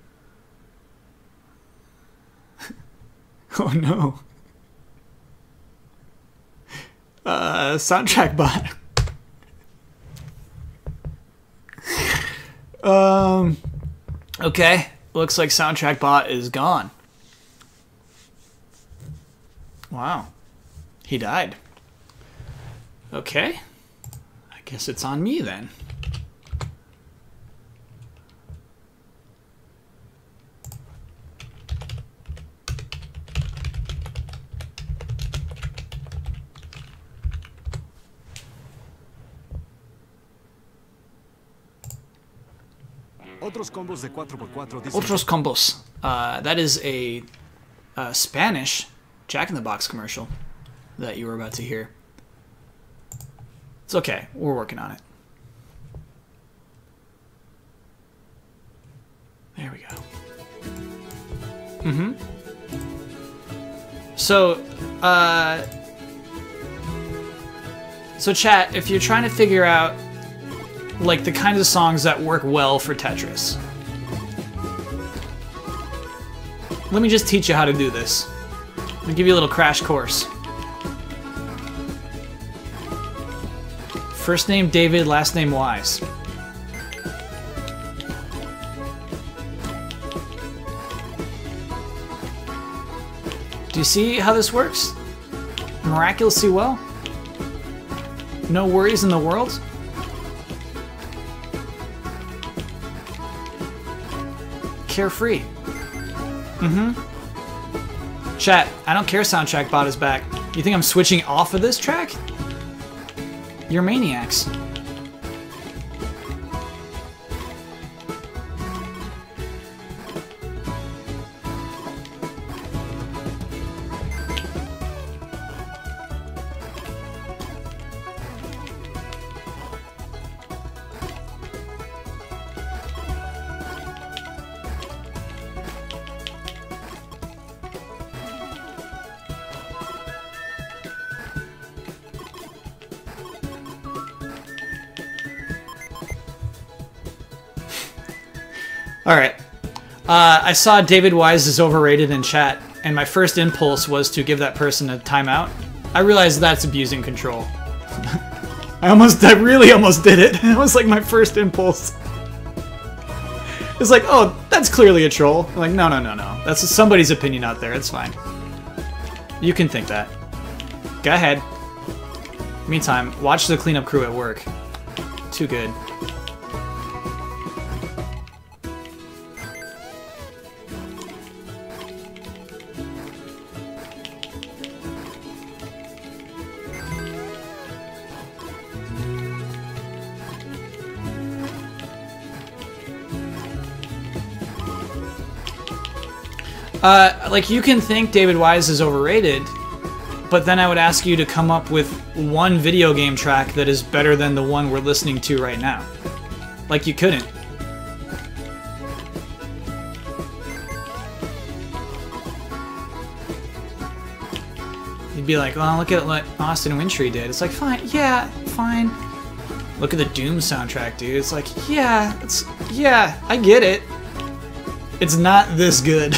Oh no. Uh, Soundtrack Bot. um, okay. Looks like Soundtrack Bot is gone. Wow. He died. Okay. I guess it's on me then. Otros combos de four por four. Otros combos. Uh, that is a, a Spanish Jack in the Box commercial that you were about to hear. It's okay. We're working on it. There we go. Mm-hmm. So, Uh, so chat, if you're trying to figure out like the kinds of songs that work well for Tetris, let me just teach you how to do this. Let me give you a little crash course. First name David, last name Wise. Do you see how this works? Miraculously well? No worries in the world? Carefree. Mm-hmm. Chat, I don't care soundtrack bot is back. You think I'm switching off of this track? You're maniacs. Alright. Uh, I saw David Wise is overrated in chat, and my first impulse was to give that person a timeout. I realized that's abusing control. I almost, I really almost did it. It was like my first impulse. It's like, oh, that's clearly a troll. I'm like, no, no, no, no. That's somebody's opinion out there. It's fine. You can think that. Go ahead. Meantime, watch the cleanup crew at work. Too good. Uh, like, you can think David Wise is overrated, but then I would ask you to come up with one video game track that is better than the one we're listening to right now. Like, you couldn't. You'd be like, well, look at what Austin Wintory did. It's like, fine, yeah, fine. Look at the Doom soundtrack, dude. It's like, yeah, it's, yeah, I get it. It's not this good.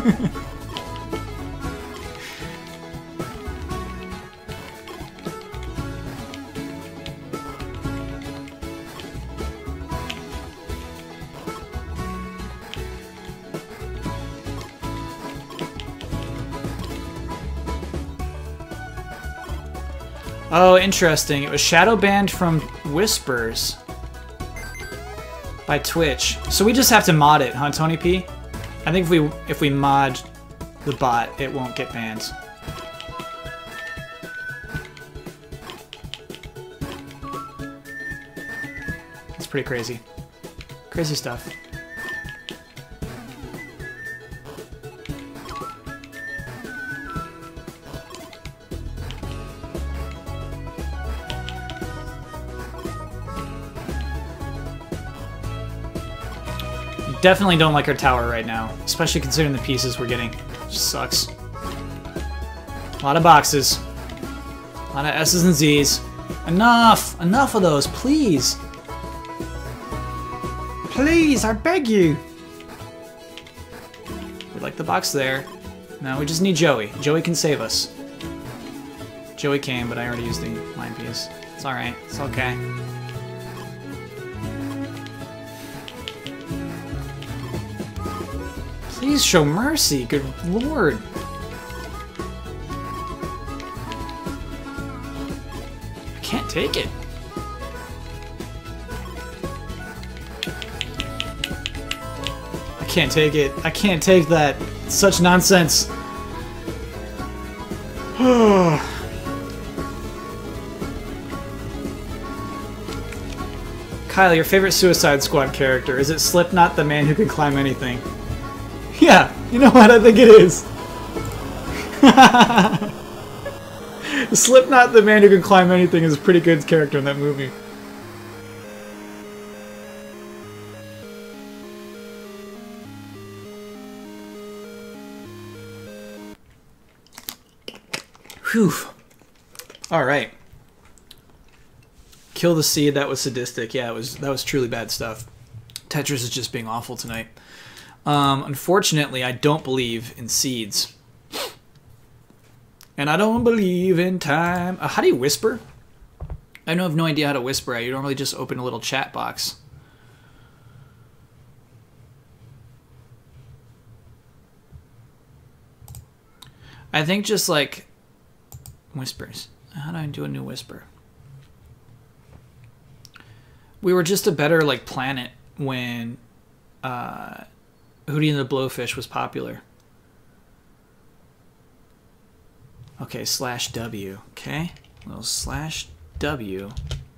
Oh, interesting. It was shadow banned from Whispers by Twitch. So we just have to mod it, huh, Tony P? I think if we if we mod the bot, it won't get banned. It's pretty crazy. Crazy stuff. Definitely don't like our tower right now, especially considering the pieces we're getting. It just sucks. A lot of boxes. A lot of S's and Z's. Enough! Enough of those, please! Please, I beg you! We like the box there. Now we just need Joey. Joey can save us. Joey came, but I already used the line piece. It's alright. It's okay. Please show mercy, good lord. I can't take it. I can't take it. I can't take that. It's such nonsense. Kyle, your favorite Suicide Squad character, is it Slipknot, the man who can climb anything? Yeah, you know what? I think it is. Slipknot, the man who can climb anything, is a pretty good character in that movie. Whew. All right. Kill the seed. That was sadistic. Yeah, it was. That was truly bad stuff. Tetris is just being awful tonight. Um, unfortunately, I don't believe in seeds. And I don't believe in time. Uh, how do you whisper? I have no idea how to whisper. You normally just open a little chat box. I think just like whispers. How do I do a new whisper? We were just a better like planet when uh, Hootie and the Blowfish was popular. Okay, slash W. Okay, little slash W.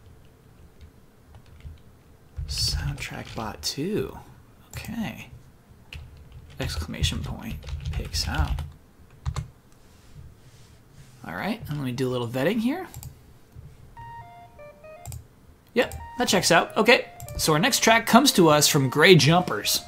Soundtrack bot two. Okay. Exclamation point. Picks out. Alright, and let me do a little vetting here. Yep, that checks out. Okay, so our next track comes to us from Gray Jumpers.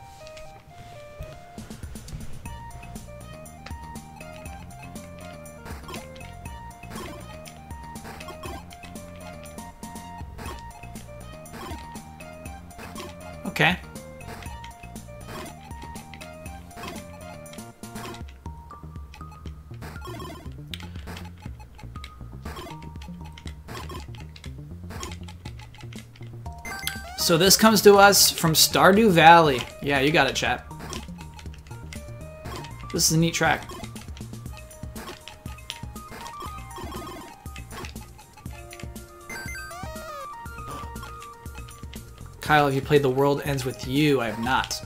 Okay. So this comes to us from Stardew Valley. Yeah, you got it, chat. This is a neat track. Kyle, have you played The World Ends With You? I have not.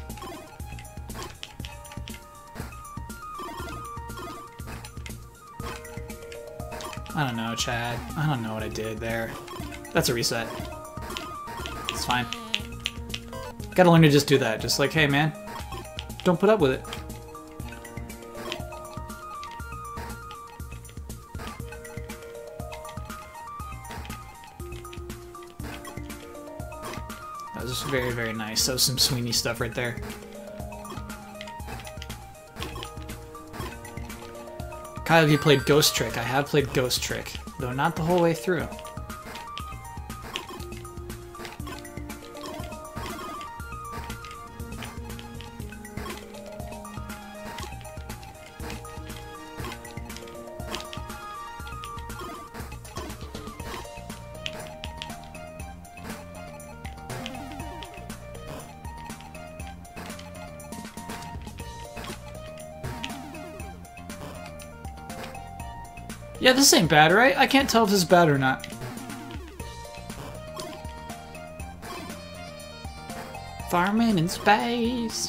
I don't know, Chad. I don't know what I did there. That's a reset. It's fine. Gotta learn to just do that. Just like, hey, man, don't put up with it. That was just very, very nice. That was some Sweeney stuff right there. Kyle, have you played Ghost Trick? I have played Ghost Trick, though not the whole way through. Yeah, this ain't bad, right? I can't tell if this is bad or not. Farming in space.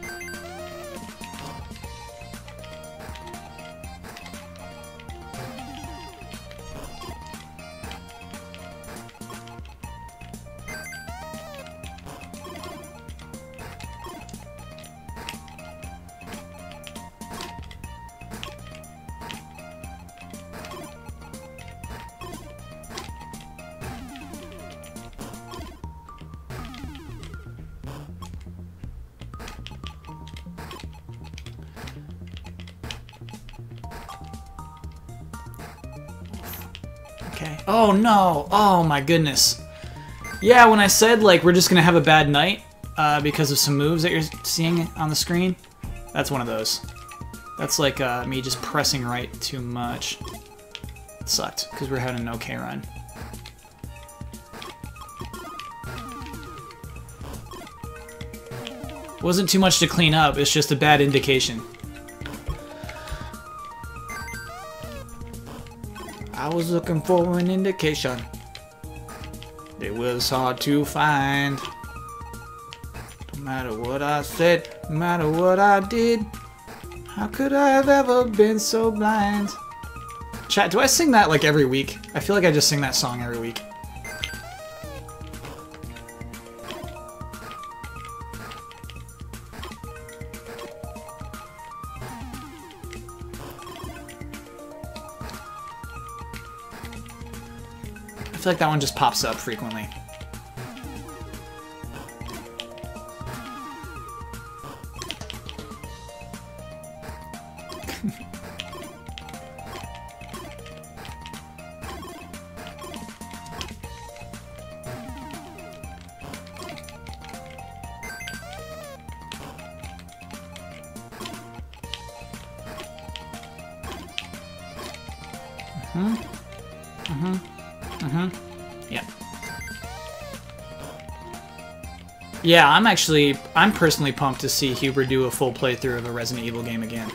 Okay. Oh no! Oh my goodness. Yeah, when I said like we're just gonna have a bad night uh, because of some moves that you're seeing on the screen, that's one of those. That's like uh, me just pressing right too much. It sucked because we're having an okay run. Wasn't too much to clean up. It's just a bad indication. I was looking for an indication. It was hard to find. No matter what I said, no matter what I did, how could I have ever been so blind? Chat, do I sing that like every week? I feel like I just sing that song every week. I feel like that one just pops up frequently. Mm-hmm. Mm-hmm. Mm-hmm. Yep. Yeah, I'm actually, I'm personally pumped to see Huber do a full playthrough of a Resident Evil game again.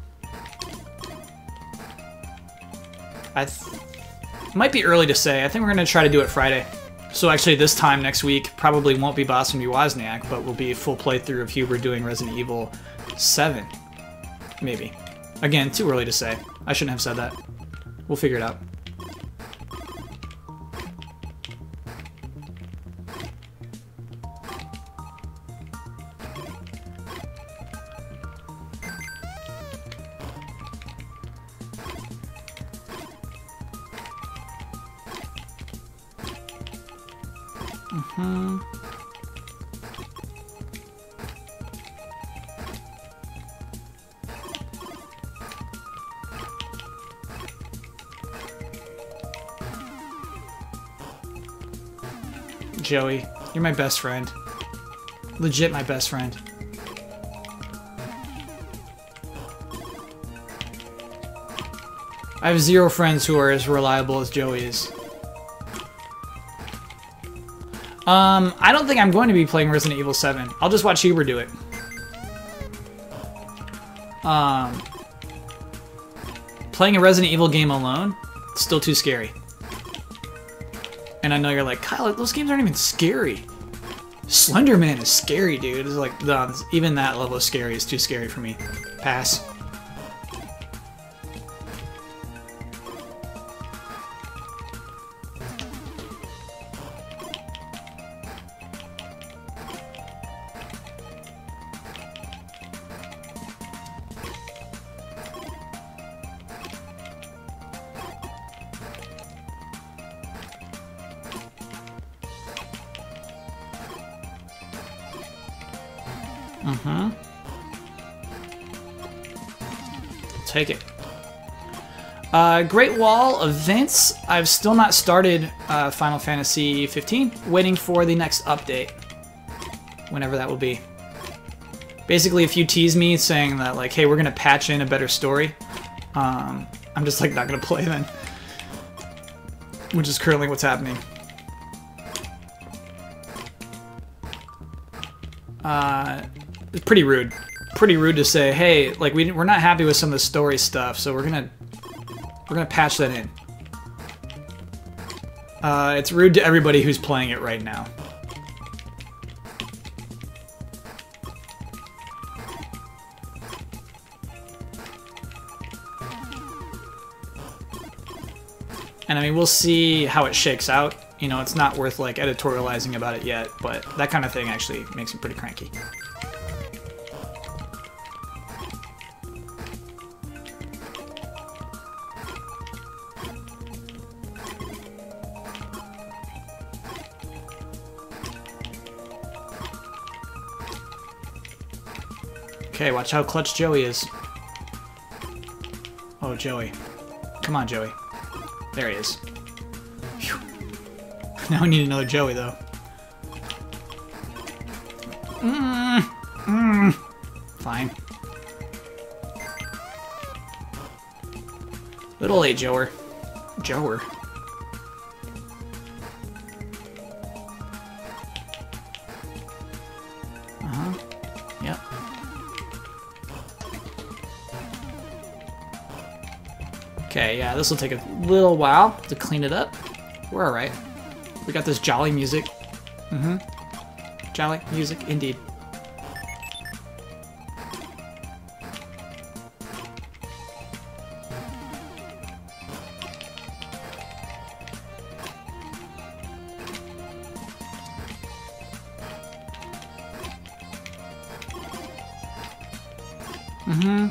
I th might be early to say. I think we're going to try to do it Friday. So actually this time next week probably won't be Bosman v Wozniak, but will be a full playthrough of Huber doing Resident Evil seven. Maybe. Again, too early to say. I shouldn't have said that. We'll figure it out. Mm-hmm. Joey, you're my best friend. Legit my best friend. I have zero friends who are as reliable as Joey is. Um, I don't think I'm going to be playing Resident Evil seven. I'll just watch Huber do it. Um, playing a Resident Evil game alone, still too scary. And I know you're like, Kyle, those games aren't even scary. Slender Man is scary, dude. It's like, no, even that level of scary is too scary for me. Pass. Mm-hmm. Take it. Uh, Great Wall events. I've still not started uh, Final Fantasy fifteen. Waiting for the next update. Whenever that will be. Basically, if you tease me saying that, like, hey, we're going to patch in a better story, um, I'm just, like, not going to play then. Which is currently what's happening. Uh... It's pretty rude. Pretty rude to say, hey, like we we're not happy with some of the story stuff, so we're gonna we're gonna patch that in. Uh, it's rude to everybody who's playing it right now. And I mean, we'll see how it shakes out. You know, it's not worth like editorializing about it yet, but that kind of thing actually makes me pretty cranky. Okay, watch how clutch Joey is. Oh, Joey. Come on, Joey. There he is. Phew. Now we need another Joey, though. Mm, mm. Fine. Little A Joer. Joer. Uh-huh. Yep. Okay, yeah, this will take a little while to clean it up. We're alright. We got this jolly music. Mm-hmm. Jolly music, indeed. Mm-hmm.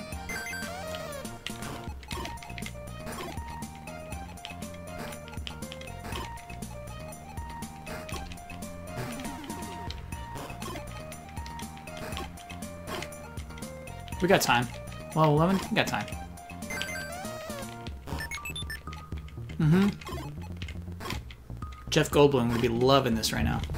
We got time. Well, eleven? We got time. Mm-hmm. Jeff Goldblum would be loving this right now.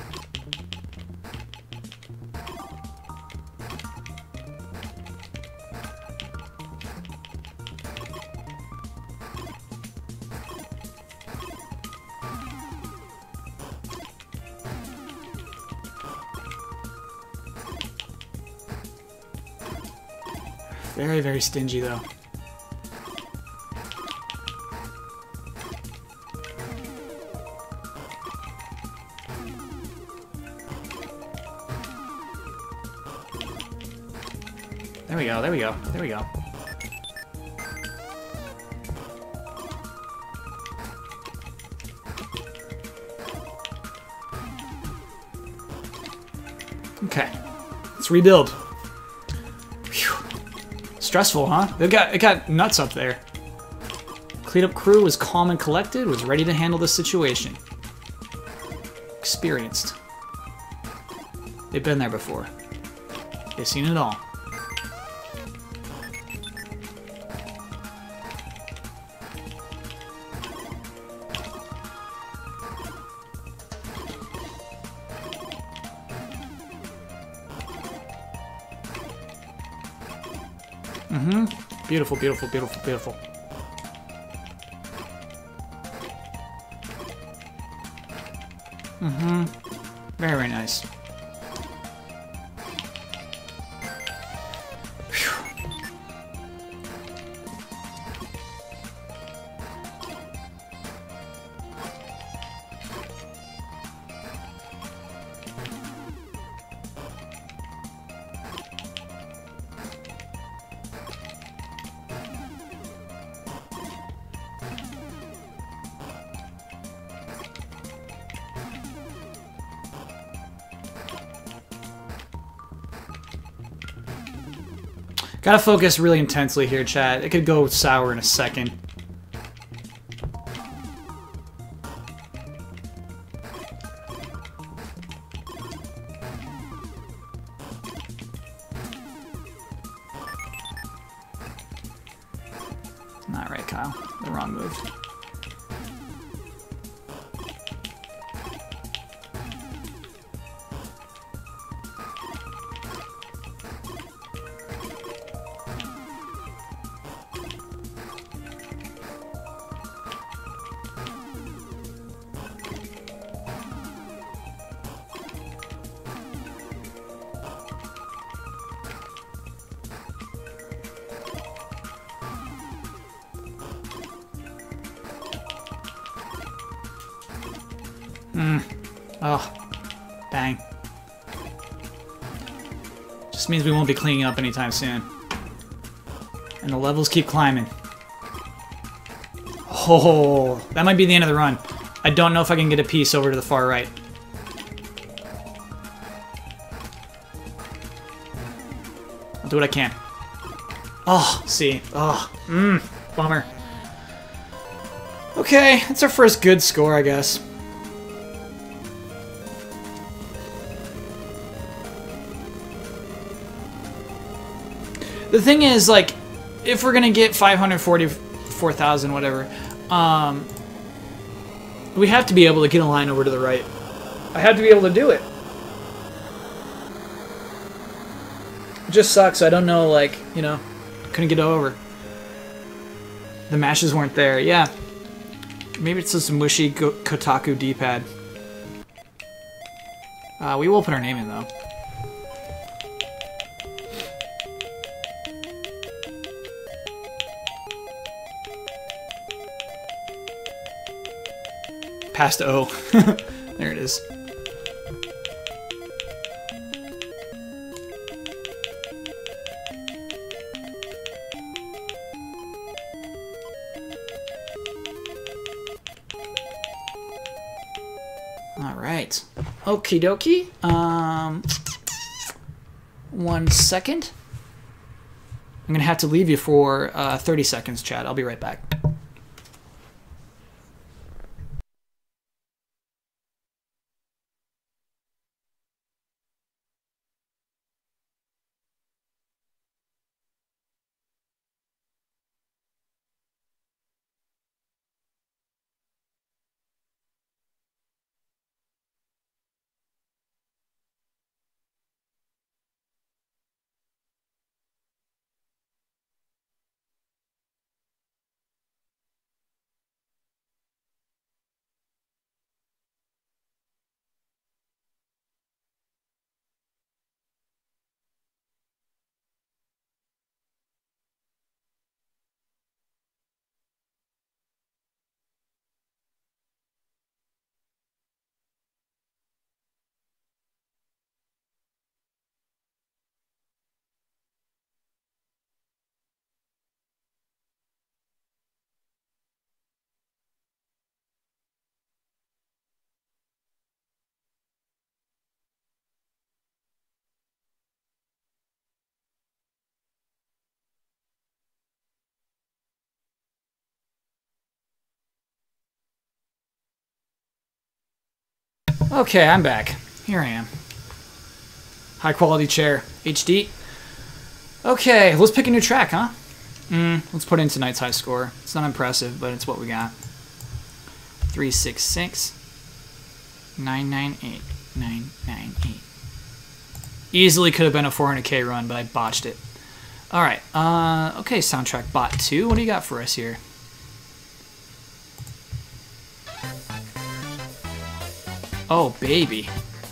Very, very stingy, though. There we go, there we go, there we go. Okay, let's rebuild. Whew. Stressful, huh? It got, it got nuts up there. Cleanup crew was calm and collected, was ready to handle the situation. Experienced. They've been there before. They've seen it all. Mm-hmm. Beautiful, beautiful, beautiful, beautiful. Mm-hmm. Very, very nice. Gotta focus really intensely here, chat. It could go sour in a second. Not right, Kyle. The wrong move. Hmm. Oh. Dang. Just means we won't be cleaning up anytime soon. And the levels keep climbing. Oh, that might be the end of the run. I don't know if I can get a piece over to the far right. I'll do what I can. Oh, see. Oh, mmm. Bummer. Okay, that's our first good score, I guess. The thing is, like, if we're gonna get five hundred forty-four thousand, whatever, um, we have to be able to get a line over to the right. I have to be able to do it. It just sucks. I don't know, like, you know, couldn't get over. The mashes weren't there. Yeah. Maybe it's just a mushy Go Kotaku D-pad. Uh, we will put our name in, though. Past O. There it is. All right. Okie dokie. Um, one second. I'm gonna have to leave you for uh, thirty seconds, chat. I'll be right back. Okay, I'm back. Here I am. High quality chair. H D. Okay, let's pick a new track, huh? Mm, let's put in tonight's high score. It's not impressive, but it's what we got. three six six, nine nine eight, nine nine eight. Easily could have been a four hundred K run, but I botched it. Alright, uh, okay, Soundtrack Bot two. What do you got for us here? Oh, baby.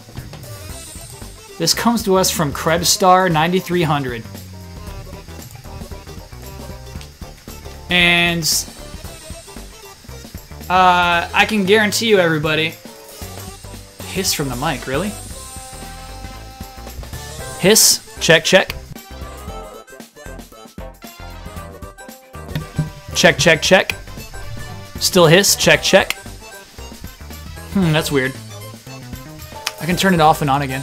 This comes to us from Krebstar ninety-three hundred. And uh, I can guarantee you, everybody, hiss from the mic, really? Hiss, check, check. Check, check, check. Still hiss, check, check. Hmm, that's weird. I can turn it off and on again.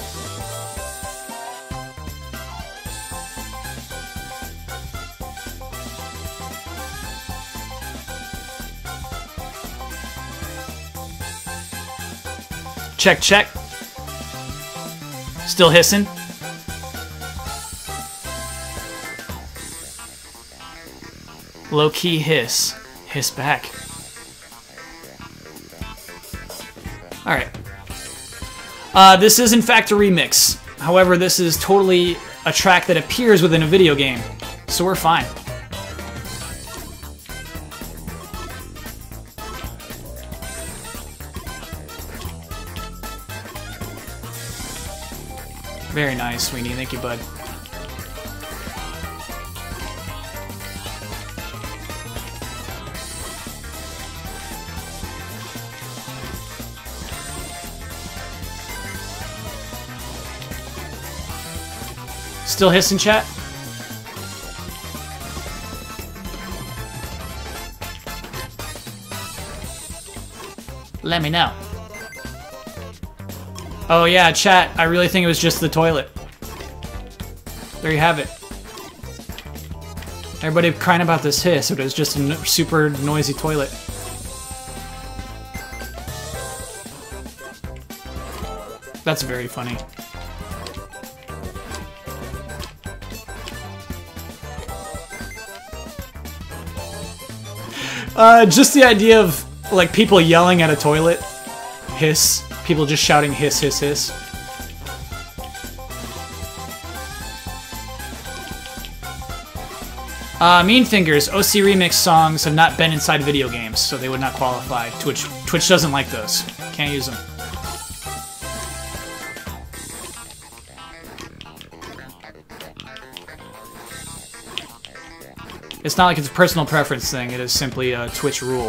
Check, check. Still hissing. Low-key hiss. Hiss back. Alright. Uh, this is in fact a remix. However, this is totally a track that appears within a video game. So we're fine. Very nice, Sweeney. Thank you, bud. Still hissing, chat? Let me know. Oh yeah, chat, I really think it was just the toilet. There you have it. Everybody crying about this hiss, but it was just a no super noisy toilet. That's very funny. Uh, just the idea of, like, people yelling at a toilet. Hiss. People just shouting hiss, hiss, hiss. Uh, Mean Fingers, O C Remix songs have not been inside video games, so they would not qualify. Twitch, Twitch doesn't like those. Can't use them. It's not like it's a personal preference thing, it is simply a Twitch rule.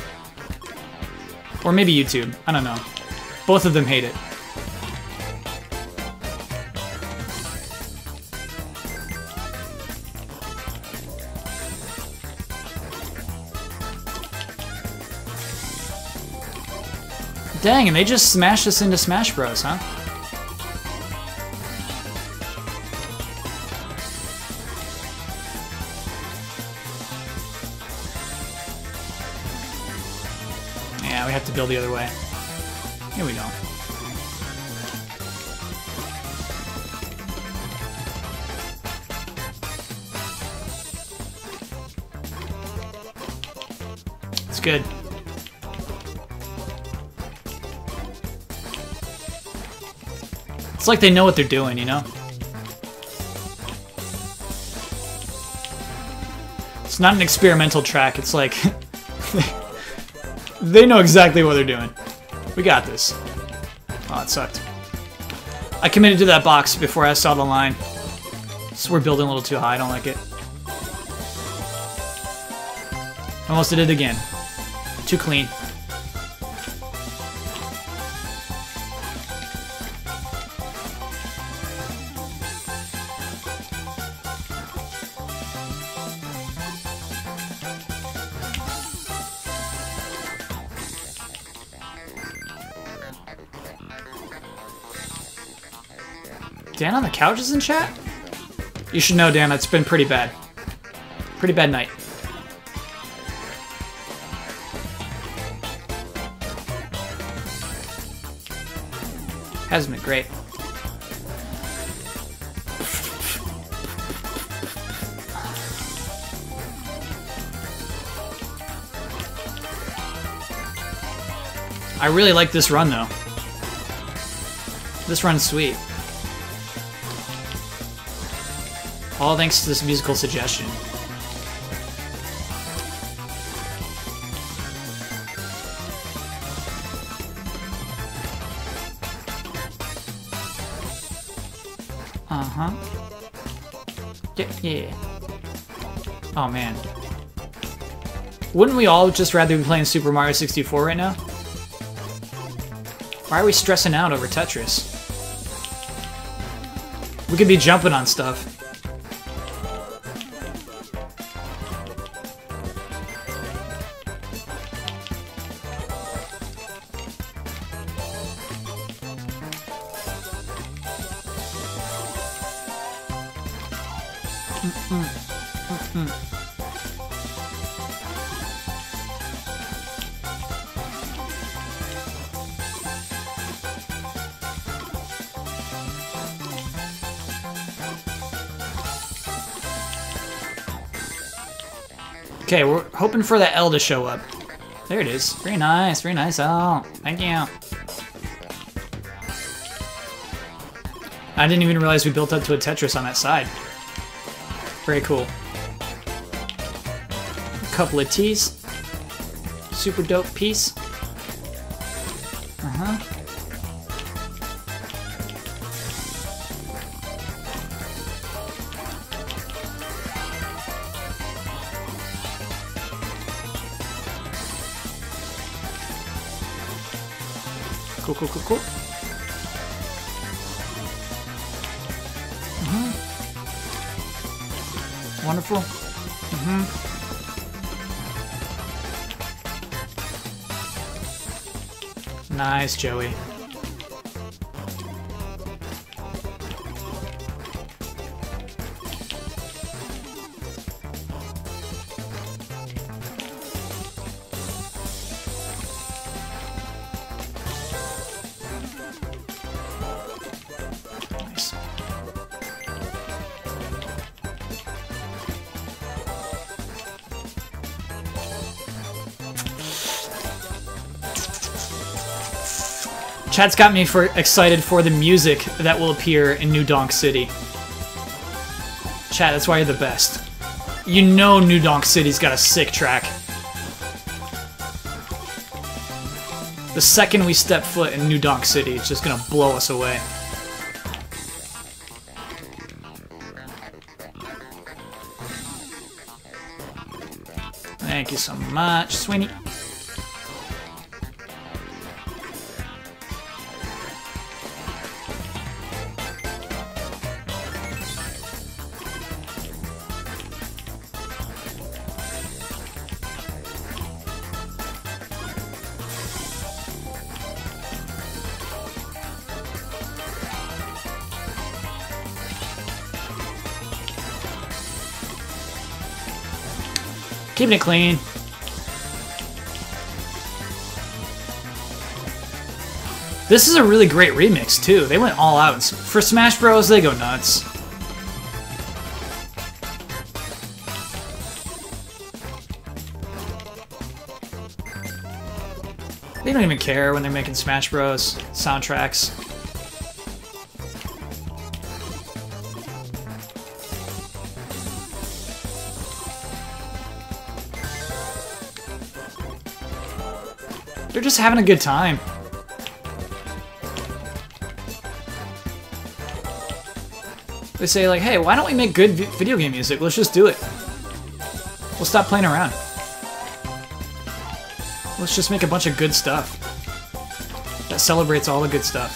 Or maybe YouTube, I don't know. Both of them hate it. Dang, and they just smashed us into Smash Bros, huh? Yeah, we have to build the other way. Here we go. It's good. It's like they know what they're doing, you know? It's not an experimental track, it's like... they know exactly what they're doing. We got this. Oh, it sucked. I committed to that box before I saw the line. So we're building a little too high, I don't like it. Almost did it again. Too clean. Dan on the couch is in chat? You should know, Dan, it's been pretty bad. Pretty bad night. Hasn't been great. I really like this run, though. This run's sweet. All thanks to this musical suggestion. Uh-huh. Yeah, yeah. Oh, man. Wouldn't we all just rather be playing Super Mario sixty-four right now? Why are we stressing out over Tetris? We could be jumping on stuff. Mm-mm. Mm-mm. Okay, we're hoping for that L to show up. There it is. Very nice, very nice. Oh, thank you. I didn't even realize we built up to a Tetris on that side. Very cool. A couple of T's. Super dope piece. Uh-huh. Cool, cool, cool, cool. Mm-hmm. Wonderful. Mm-hmm. Nice, Joey. Chat's got me for excited for the music that will appear in New Donk City. Chat, that's why you're the best. You know New Donk City's got a sick track. The second we step foot in New Donk City, it's just gonna blow us away. Thank you so much, Sweeney. Keeping it clean. This is a really great remix, too. They went all out. For Smash Bros, they go nuts. They don't even care when they're making Smash Bros soundtracks. They're just having a good time. They say like, hey, why don't we make good vi video game music? Let's just do it. We'll stop playing around. Let's just make a bunch of good stuff that celebrates all the good stuff.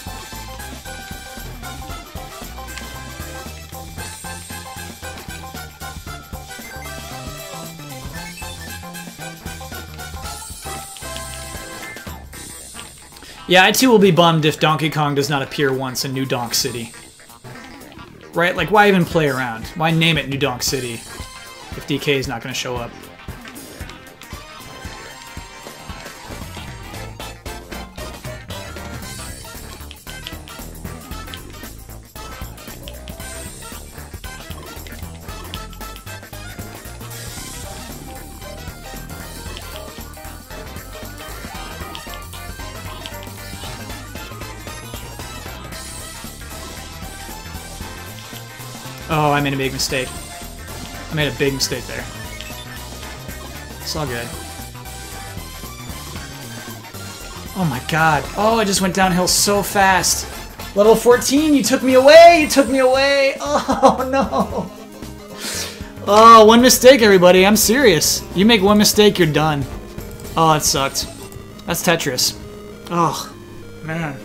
Yeah, I too will be bummed if Donkey Kong does not appear once in New Donk City. Right? Like, why even play around? Why name it New Donk City if D K is not going to show up? Oh, I made a big mistake. I made a big mistake there. It's all good. Oh my god. Oh, I just went downhill so fast. Level fourteen, you took me away! You took me away! Oh no! Oh, one mistake, everybody. I'm serious. You make one mistake, you're done. Oh, that sucked. That's Tetris. Oh, man.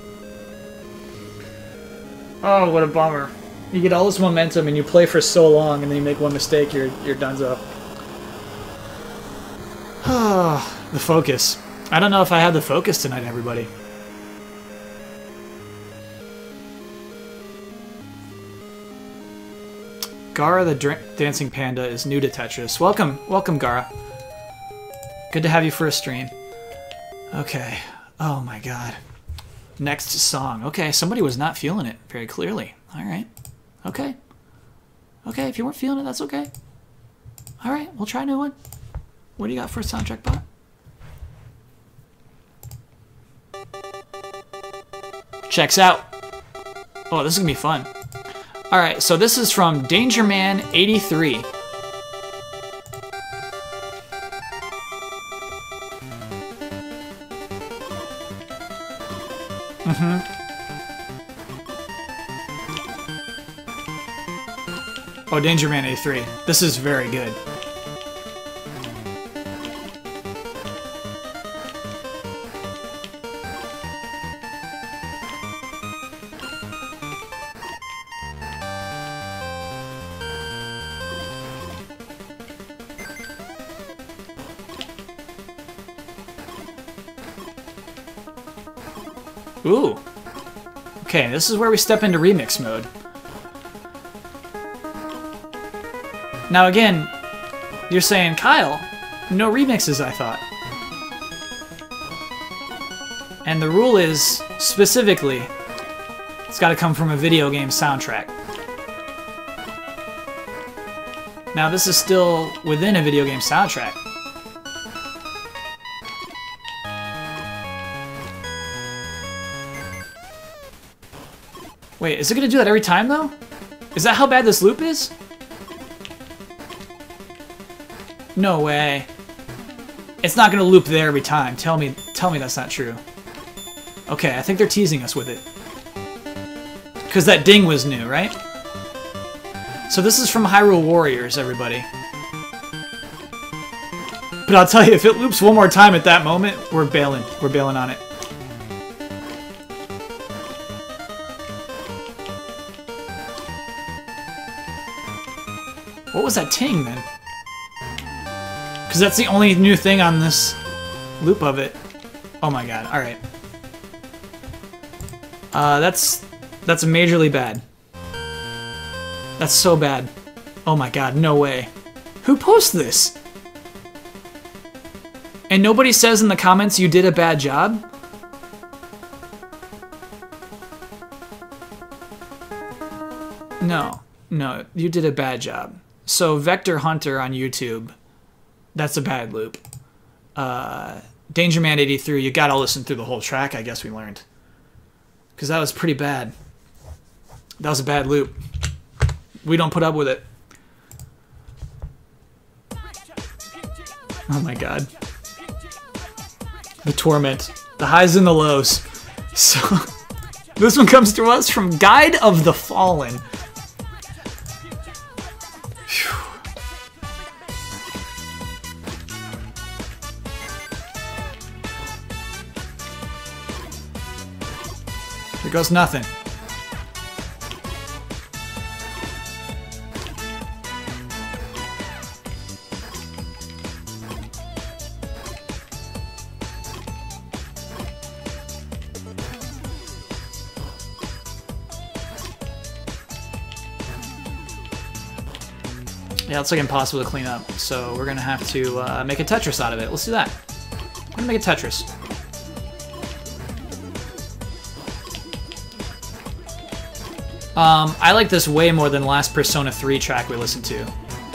Oh, what a bummer. You get all this momentum and you play for so long and then you make one mistake, you're, you're donezo. Ah, the focus. I don't know if I had the focus tonight, everybody. Gara the Dr Dancing Panda is new to Tetris. Welcome, welcome Gara. Good to have you for a stream. Okay. Oh my god. Next song. Okay, somebody was not feeling it very clearly. Alright. Okay. Okay, if you weren't feeling it, that's okay. Alright, we'll try a new one. What do you got for a soundtrack bot? Checks out. Oh, this is gonna be fun. Alright, so this is from Danger Man eighty-three. Mm-hmm. Oh, Danger Man eighty-three. This is very good. Ooh. Okay, this is where we step into remix mode. Now again, you're saying, Kyle, no remixes, I thought. And the rule is, specifically, it's got to come from a video game soundtrack. Now this is still within a video game soundtrack. Wait, is it gonna do that every time though? Is that how bad this loop is? No way. It's not gonna loop there every time. Tell me, tell me that's not true. Okay, I think they're teasing us with it. Because that ding was new, right? So this is from Hyrule Warriors, everybody. But I'll tell you, if it loops one more time at that moment, we're bailing. We're bailing on it. What was that ting, then? Because that's the only new thing on this loop of it. Oh my god, alright. Uh, that's... That's majorly bad. That's so bad. Oh my god, no way. Who posts this? And nobody says in the comments you did a bad job? No. No, you did a bad job. So, Vector Hunter on YouTube, that's a bad loop. Uh, Danger Man eighty-three, you gotta listen through the whole track, I guess we learned. Because that was pretty bad. That was a bad loop. We don't put up with it. Oh my god. The torment. The highs and the lows. So, this one comes to us from Guide of the Fallen. There goes nothing. Yeah, it's like impossible to clean up, so we're gonna have to uh, make a Tetris out of it. Let's do that. We're gonna make a Tetris. Um, I like this way more than the last Persona three track we listened to.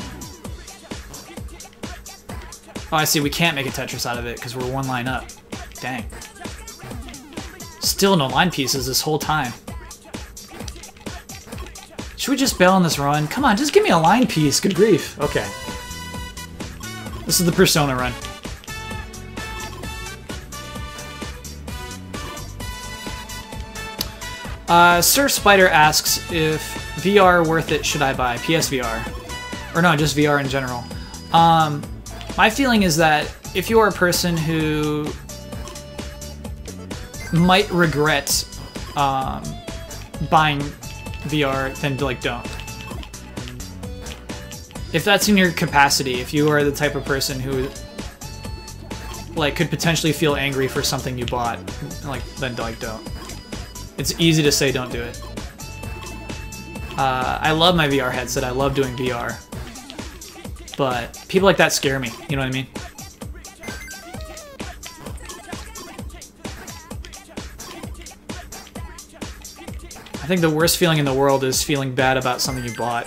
Oh, I see, we can't make a Tetris out of it because we're one line up. Dang. Still no line pieces this whole time. Should we just bail on this run? Come on, just give me a line piece. Good grief. Okay. This is the Persona run. Uh, Sir Spider asks if V R worth it, should I buy? P S V R. Or no, just V R in general. Um, my feeling is that if you are a person who might regret um, buying V R, then like don't. If that's in your capacity, if you are the type of person who like could potentially feel angry for something you bought, like then like don't. It's easy to say don't do it. Uh, I love my V R headset. I love doing V R. But people like that scare me. You know what I mean? I think the worst feeling in the world is feeling bad about something you bought.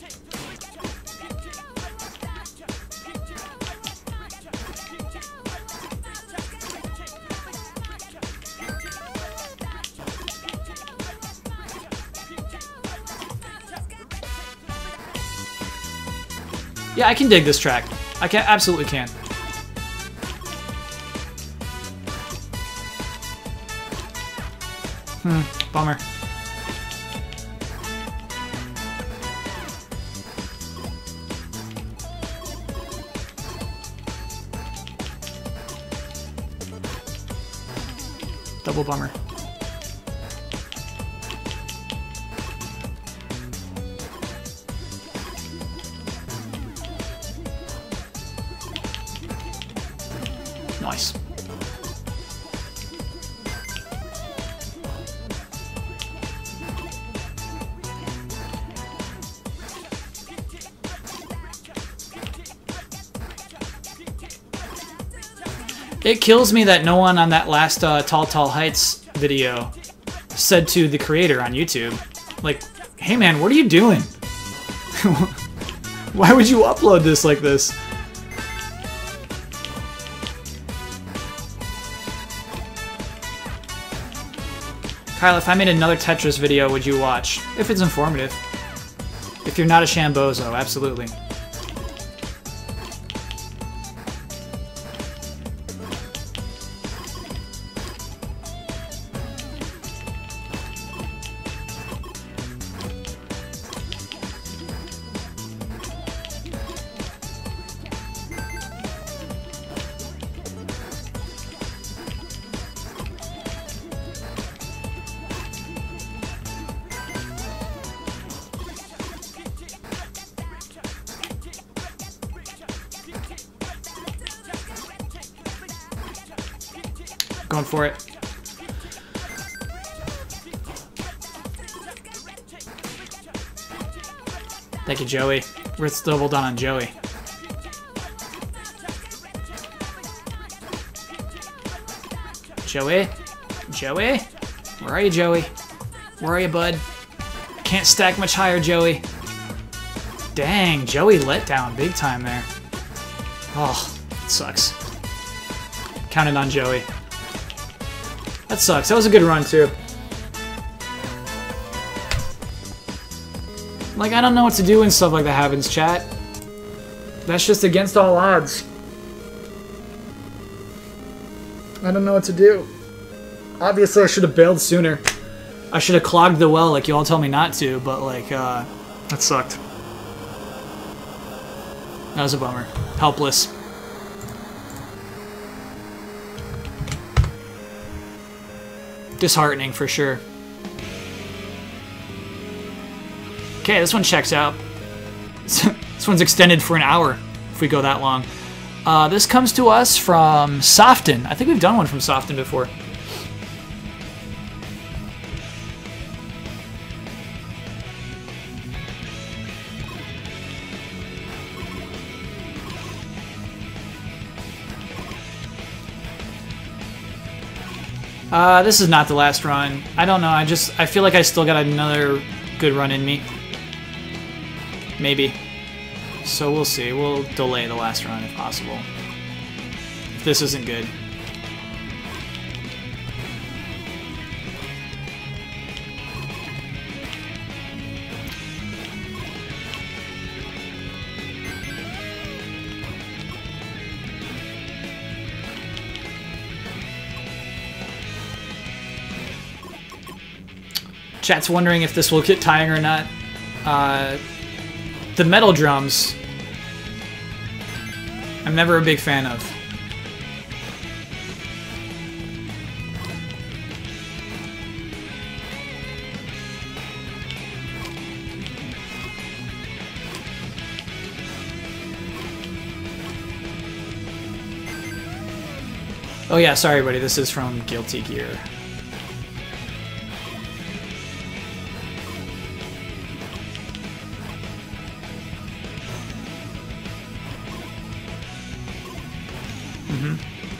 Yeah, I can dig this track. I can absolutely can. Hmm, bummer. Double bummer. Nice. It kills me that no one on that last uh, Tall Tall Heights video said to the creator on YouTube, like, hey man, what are you doing? Why would you upload this like this? Kyle, if I made another Tetris video, would you watch? If it's informative. If you're not a Shambozo, absolutely. Going for it. Thank you, Joey. We're double done on Joey. Joey? Joey? Where are you, Joey? Where are you, bud? Can't stack much higher, Joey. Dang, Joey let down big time there. Oh, it sucks. Counted on Joey. That sucks. That was a good run, too. Like, I don't know what to do when stuff like that happens, chat. That's just against all odds. I don't know what to do. Obviously, I should have bailed sooner. I should have clogged the well like you all told me not to, but, like, uh, that sucked. That was a bummer. Helpless. Disheartening for sure. Okay, this one checks out. This one's extended for an hour if we go that long. Uh, this comes to us from Soften. I think we've done one from Soften before. Uh, this is not the last run. I don't know, I just, I feel like I still got another good run in me. Maybe. So we'll see. We'll delay the last run if possible. If this isn't good. Chat's wondering if this will get tiring or not. Uh, the metal drums, I'm never a big fan of. Oh yeah, sorry everybody, this is from Guilty Gear. Mm-hmm.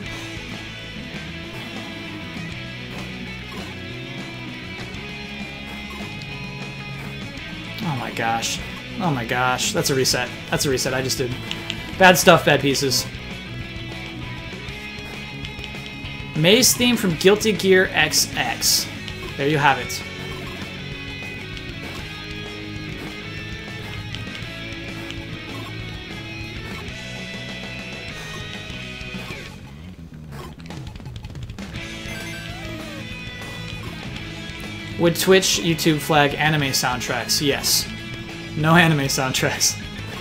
Oh my gosh. Oh my gosh. That's a reset. That's a reset I just did. Bad stuff, bad pieces. Maze theme from Guilty Gear X X. There you have it. Would Twitch, YouTube flag anime soundtracks? Yes. No anime soundtracks.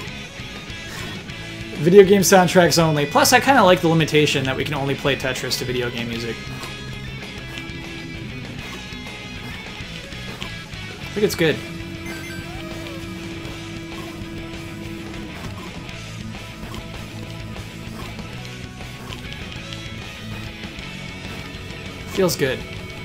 Video game soundtracks only. Plus, I kind of like the limitation that we can only play Tetris to video game music. I think it's good. Feels good.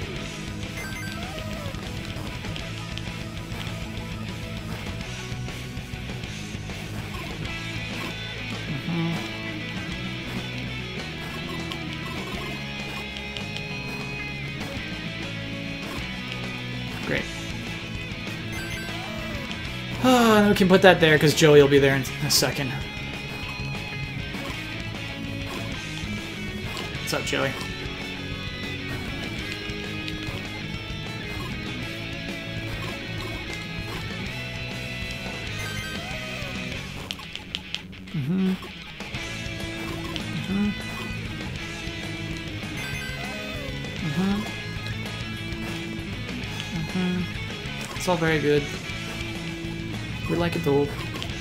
Oh, and we can put that there because Joey will be there in a second. What's up, Joey? Mm-hmm. Mm-hmm. Mm-hmm. Mm-hmm. It's all very good. We like it though.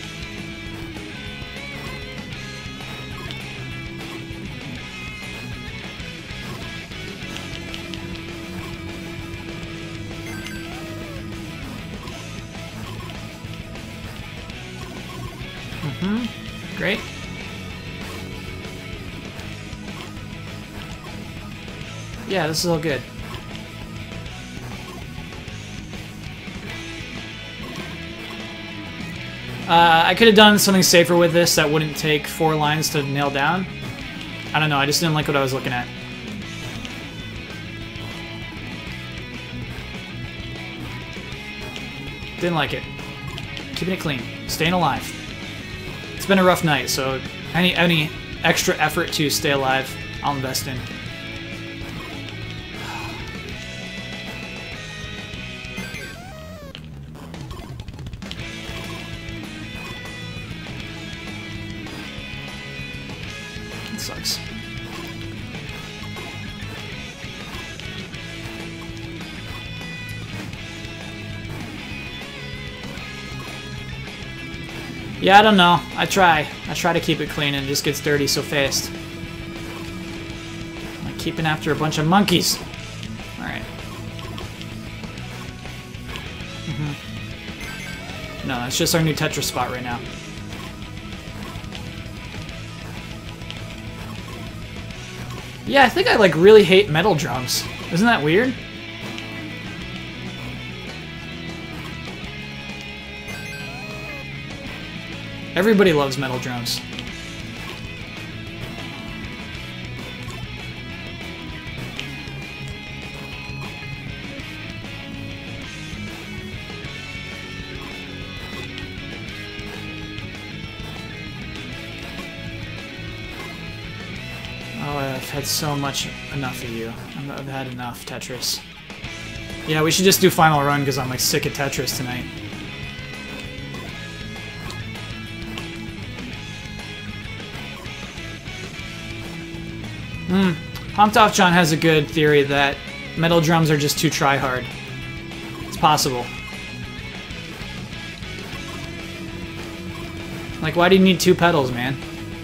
Mm-hmm. Great. Yeah, this is all good. Uh, I could have done something safer with this that wouldn't take four lines to nail down. I don't know, I just didn't like what I was looking at. Didn't like it. Keeping it clean. Staying alive. It's been a rough night, so any, any extra effort to stay alive, I'll invest in. Sucks. Yeah, I don't know. I try. I try to keep it clean and it just gets dirty so fast. I'm like keeping after a bunch of monkeys. Alright. Mm-hmm. No, it's just our new Tetris spot right now. Yeah, I think I like really hate metal drums. Isn't that weird? Everybody loves metal drums. Oh, I've had so much enough of you. I've had enough, Tetris. Yeah, we should just do final run because I'm like sick of Tetris tonight. Hmm. Pumped Off John has a good theory that metal drums are just too try-hard. It's possible. Like, why do you need two pedals, man?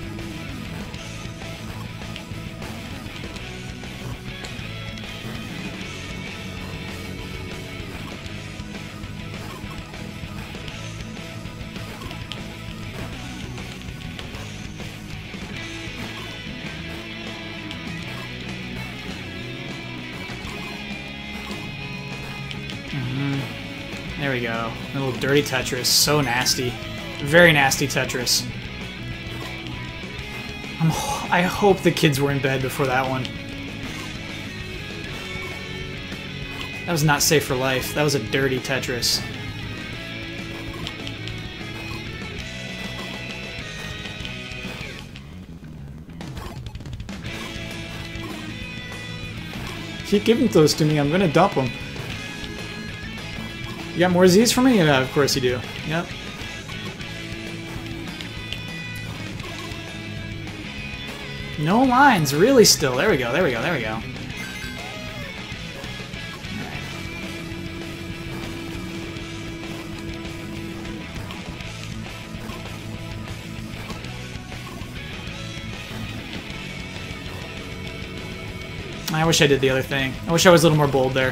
There we go. A little dirty Tetris. So nasty. Very nasty Tetris. I'm, I hope the kids were in bed before that one. That was not safe for life. That was a dirty Tetris. Keep giving those to me. I'm gonna dump them. You got more Z's for me? Yeah, of course you do. Yep. No lines, really still. There we go, there we go, there we go. I wish I did the other thing. I wish I was a little more bold there.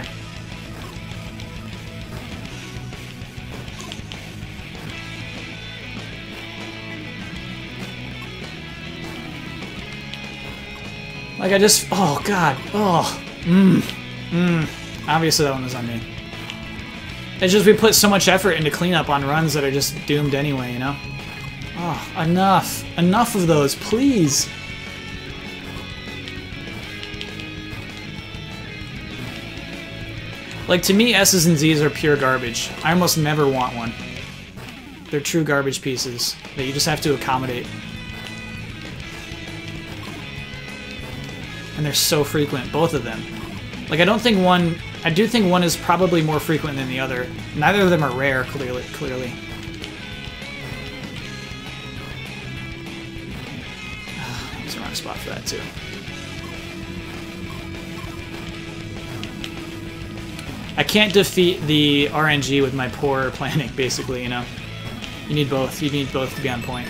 Like I just, oh god, oh, mmm, mmm. Obviously that one was on me. It's just we put so much effort into cleanup on runs that are just doomed anyway, you know? Oh, enough. Enough of those, please. Like, to me, S's and Z's are pure garbage. I almost never want one. They're true garbage pieces that you just have to accommodate. And they're so frequent, both of them. Like, I don't think one... I do think one is probably more frequent than the other. Neither of them are rare, clearly. clearly. There's the wrong spot for that, too. I can't defeat the R N G with my poor planning, basically, you know? You need both. You need both to be on point.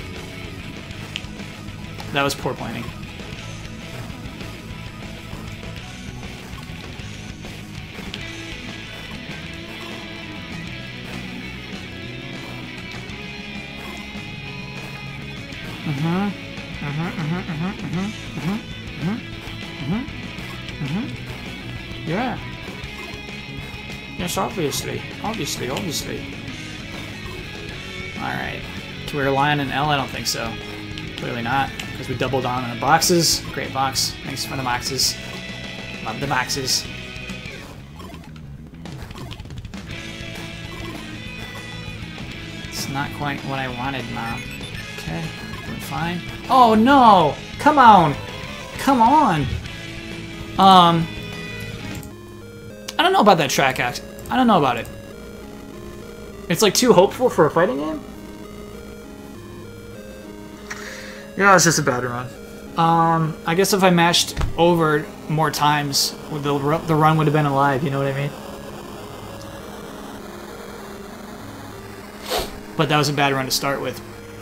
That was poor planning. Uh-huh. Uh-huh, uh-huh, uh-huh, uh-huh, uh-huh, uh-huh, uh-huh, uh-huh. Yeah. Yes, obviously. Obviously, obviously. Alright. Can we rely on an L? I don't think so. Clearly not, because we doubled on the boxes. Great box. Thanks for the boxes. Love the boxes. It's not quite what I wanted, Mom. Okay. Doing fine. Oh, no! Come on! Come on! Um... I don't know about that track act. I don't know about it. It's like too hopeful for a fighting game? Yeah, it's just a bad run. Um, I guess if I mashed over more times, the, the run would have been alive, you know what I mean? But that was a bad run to start with.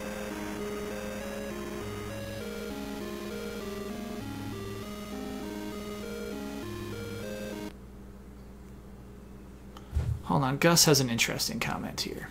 Hold on, Gus has an interesting comment here.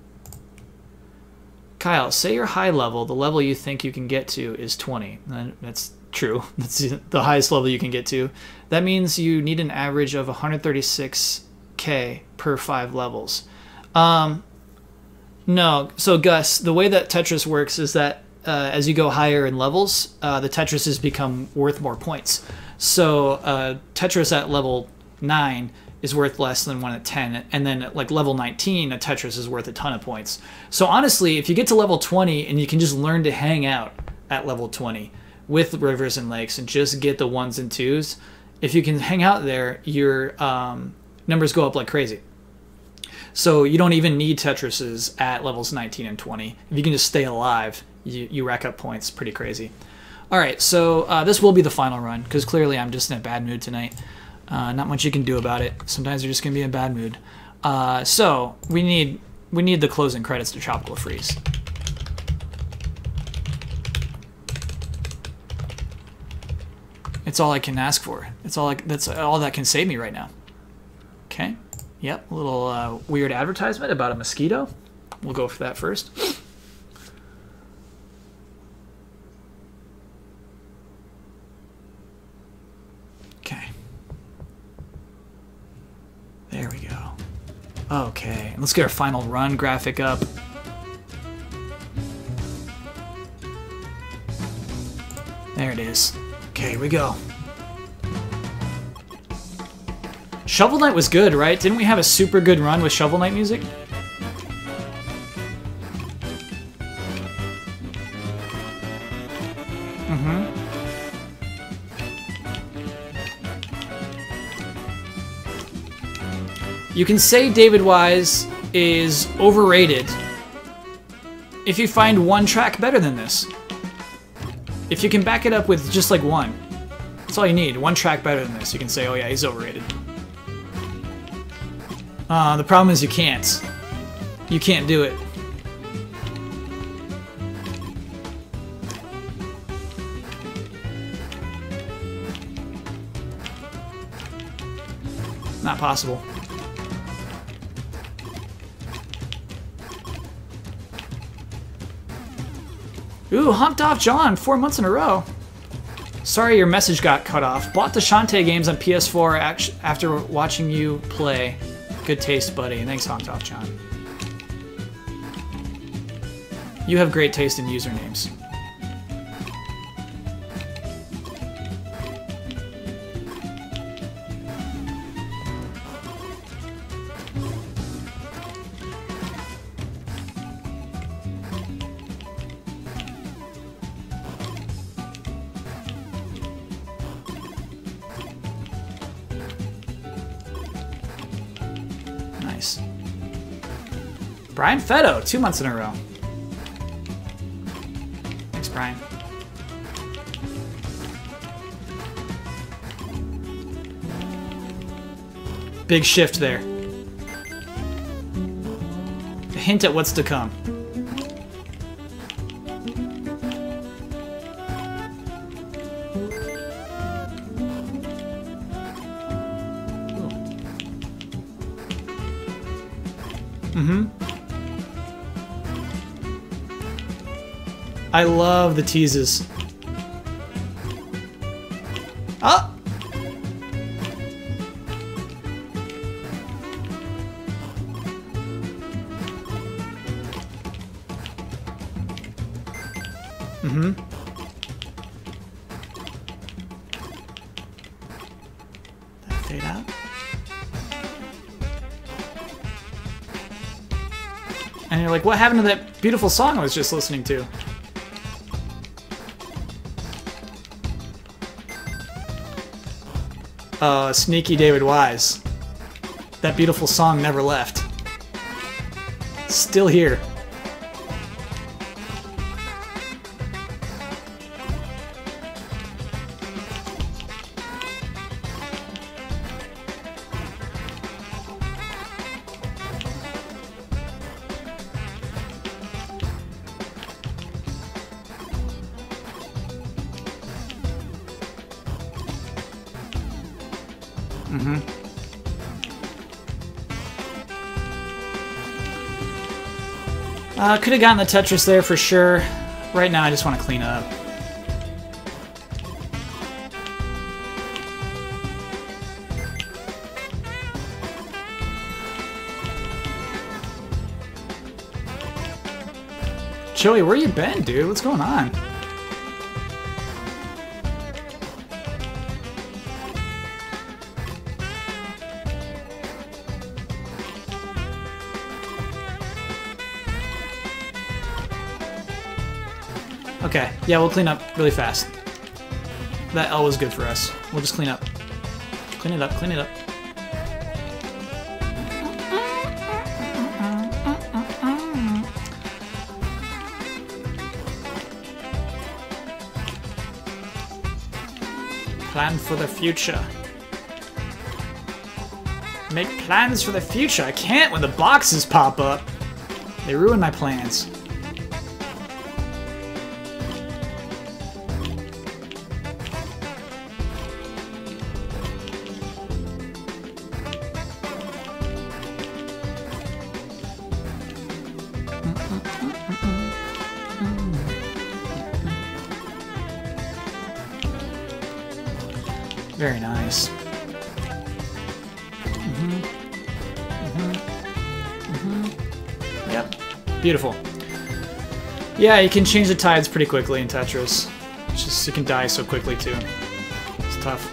Kyle, say your high level, the level you think you can get to is twenty. That's true. That's the highest level you can get to. That means you need an average of one hundred thirty-six K per five levels. Um, no, so Gus, the way that Tetris works is that uh, as you go higher in levels, uh, the Tetrises become worth more points. So uh, Tetris at level nine is worth less than one at ten, and then at like level nineteen, a Tetris is worth a ton of points. So honestly, if you get to level twenty and you can just learn to hang out at level twenty with rivers and lakes and just get the ones and twos, if you can hang out there, your um, numbers go up like crazy. So you don't even need Tetrises at levels nineteen and twenty. If you can just stay alive, you, you rack up points pretty crazy. All right, so uh, this will be the final run, because clearly I'm just in a bad mood tonight. Uh, not much you can do about it. Sometimes you're just going to be in a bad mood. Uh, so we need we need the closing credits to Tropical Freeze. It's all I can ask for. It's all I, that's all that can save me right now. Okay. Yep. A little uh, weird advertisement about a mosquito. We'll go for that first. Okay. There we go. Okay. Let's get our final run graphic up. There it is. Okay, here we go. Shovel Knight was good, right? Didn't we have a super good run with Shovel Knight music? Mm-hmm. You can say David Wise is overrated if you find one track better than this. If you can back it up with just like one, that's all you need. One track better than this. You can say, oh yeah, he's overrated. Uh, the problem is you can't. You can't do it. Not possible. Ooh, Humped Off John, four months in a row. Sorry your message got cut off. Bought the Shantae games on P S four after watching you play. Good taste, buddy. Thanks, Humped Off John. You have great taste in usernames. Nice. Brian Fetto, two months in a row. Thanks, Brian. Big shift there. A hint at what's to come. Mm-hmm. I love the teases. Oh! Mm-hmm. That fade out. And you're like, what happened to that beautiful song I was just listening to? Uh, sneaky David Wise. That beautiful song never left. Still here. Mm-hmm. Uh, could have gotten the Tetris there for sure. Right now I just want to clean up. Joey, where you been, dude? What's going on? Okay, yeah, we'll clean up really fast. That L was good for us. We'll just clean up. Clean it up, clean it up. Plan for the future. make plans for the future. I can't when the boxes pop up. They ruin my plans. Very nice. Mm-hmm. Mm-hmm. Mm-hmm. Yep. Beautiful. Yeah, you can change the tides pretty quickly in Tetris. It's just you can die so quickly too. It's tough.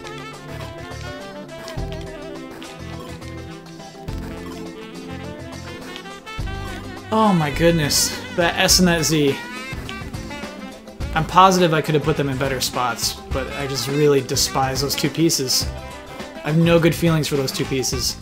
Oh my goodness. That S and that Z. I'm positive I could have put them in better spots, but I just really despise those two pieces. I have no good feelings for those two pieces.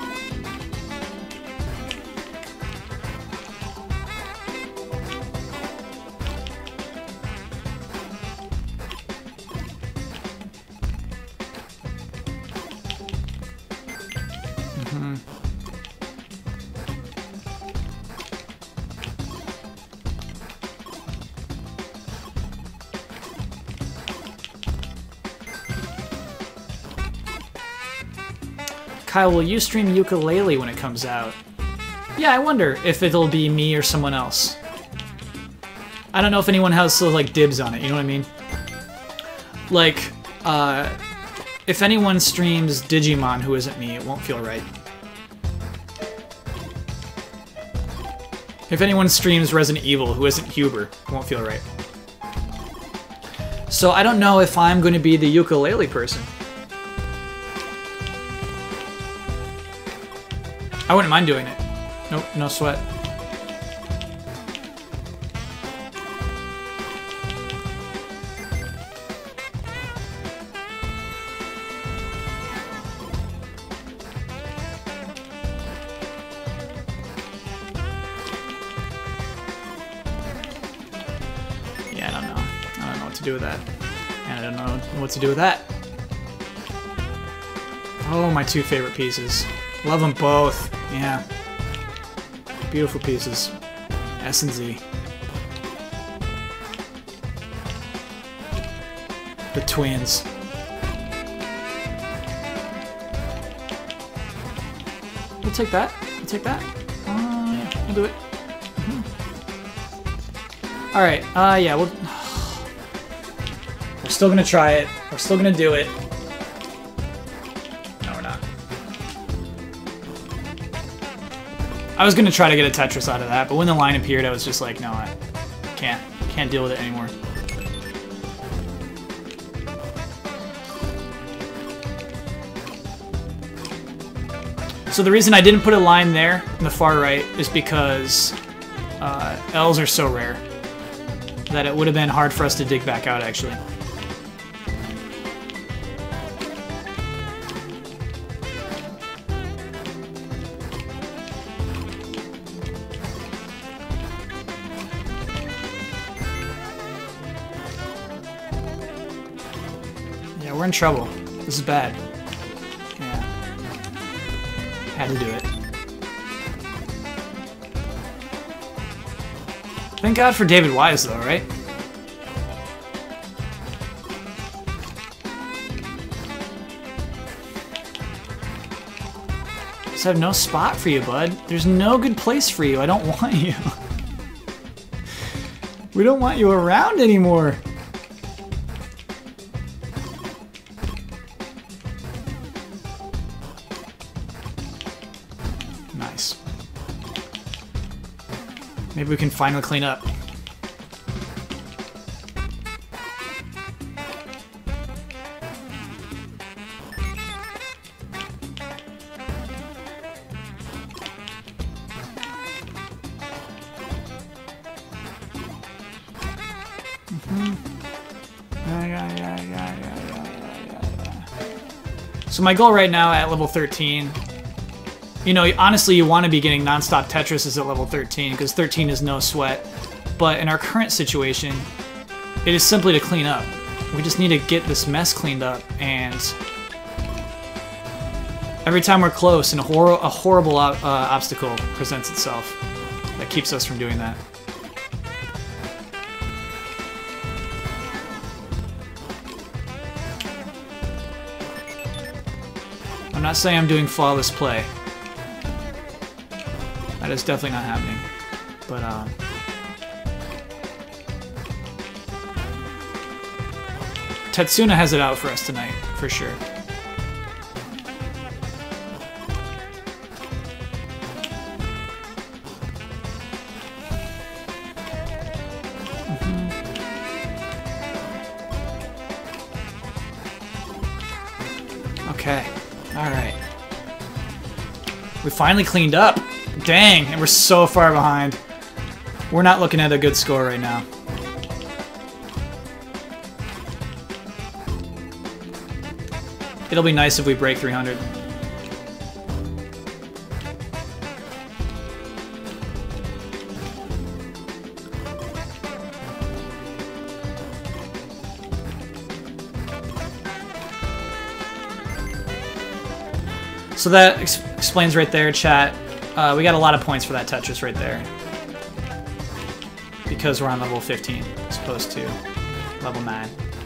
Mm-hmm. Kyle, will you stream ukulele when it comes out? Yeah, I wonder if it'll be me or someone else. I don't know if anyone has sort of like dibs on it, you know what I mean? Like, uh, if anyone streams Digimon who isn't me, it won't feel right. If anyone streams Resident Evil who isn't Huber, it won't feel right. So I don't know if I'm going to be the ukulele person. I wouldn't mind doing it. Nope, no sweat. Yeah, I don't know. I don't know what to do with that. And I don't know what to do with that. Oh, my two favorite pieces. Love them both. Yeah. Beautiful pieces. S and Z. The twins. We'll take that. We'll take that. Uh, yeah, we'll do it. Mm-hmm. Alright, uh, yeah, we'll... We're still gonna try it. We're still gonna do it. I was gonna try to get a Tetris out of that, but when the line appeared, I was just like, no, I can't, can't deal with it anymore. So the reason I didn't put a line there in the far right is because uh, L's are so rare that it would have been hard for us to dig back out, actually. We're in trouble. This is bad. Yeah. Had to do it. Thank God for David Wise, though, right? Just have no spot for you, bud. There's no good place for you. I don't want you. We don't want you around anymore. Nice. Maybe we can finally clean up. So my goal right now at level thirteen, you know, honestly you want to be getting non-stop Tetris at level thirteen, because thirteen is no sweat. But in our current situation, it is simply to clean up. We just need to get this mess cleaned up, and Every time we're close, and a, hor a horrible uh, obstacle presents itself that keeps us from doing that. I'm not saying I'm doing flawless play. That is definitely not happening. But, uh... Tetsuna has it out for us tonight, for sure. Mm-hmm. Okay. Alright. We finally cleaned up. Dang, and we're so far behind. We're not looking at a good score right now. It'll be nice if we break three hundred. So that ex explains right there, chat. Uh, we got a lot of points for that Tetris right there. Because we're on level fifteen, as opposed to level nine.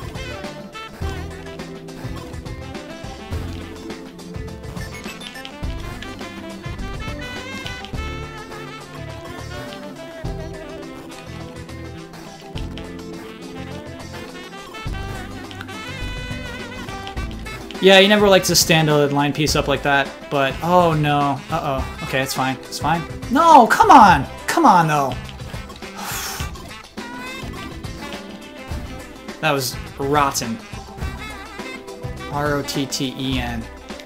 Yeah, you never like to stand a line piece up like that, but oh no. Uh-oh. Okay, it's fine. It's fine. No, come on! Come on, though. That was rotten. R O T T E N.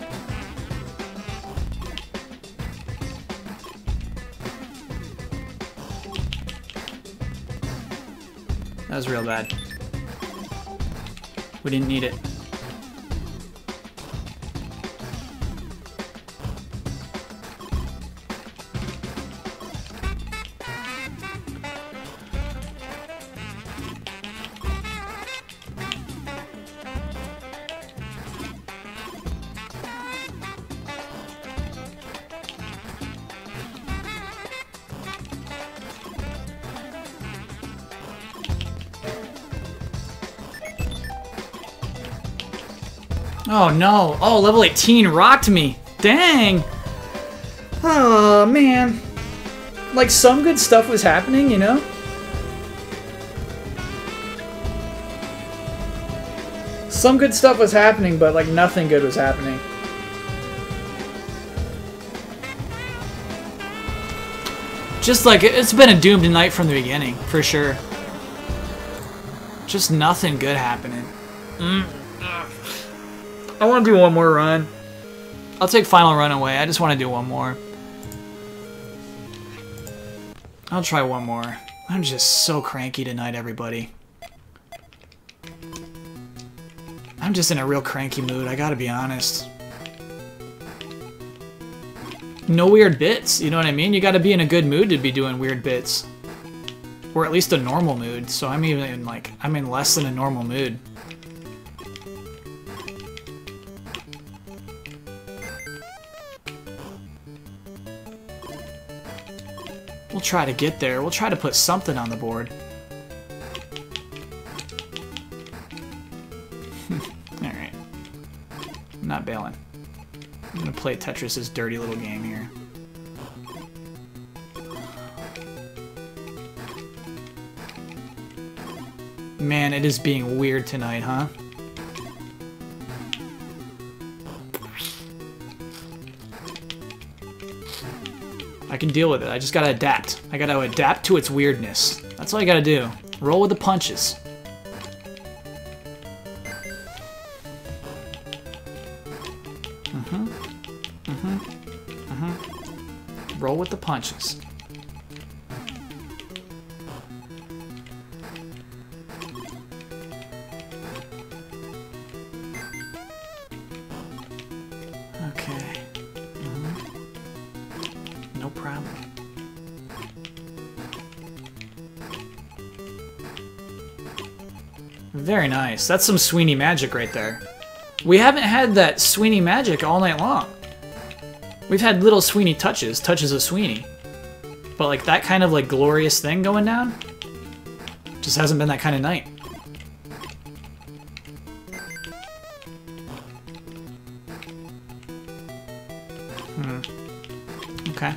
That was real bad. We didn't need it. Oh no. Oh, level eighteen rocked me. Dang. Oh, man. Like, some good stuff was happening, you know? Some good stuff was happening, but, like, nothing good was happening. Just, like, it's been a doomed night from the beginning, for sure. Just nothing good happening. Mm. I want to do one more run. I'll take final run away. I just want to do one more. I'll try one more. I'm just so cranky tonight, everybody. I'm just in a real cranky mood, I gotta be honest. No weird bits, you know what I mean? You gotta be in a good mood to be doing weird bits. Or at least a normal mood, so I'm even in, like, I'm in less than a normal mood. We'll try to get there. We'll try to put something on the board. Alright. I'm not bailing. I'm gonna play Tetris' dirty little game here. Man, it is being weird tonight, huh? I can deal with it. I just gotta adapt. I gotta adapt to its weirdness. That's all I gotta do. Roll with the punches. Mm-hmm. Mm-hmm. Mm-hmm. Roll with the punches. Okay. Mm-hmm. No problem. Very nice. That's some Sweeney magic right there. We haven't had that Sweeney magic all night long. We've had little Sweeney touches, touches of Sweeney. But like that kind of like glorious thing going down, just hasn't been that kind of night. Hmm. Okay.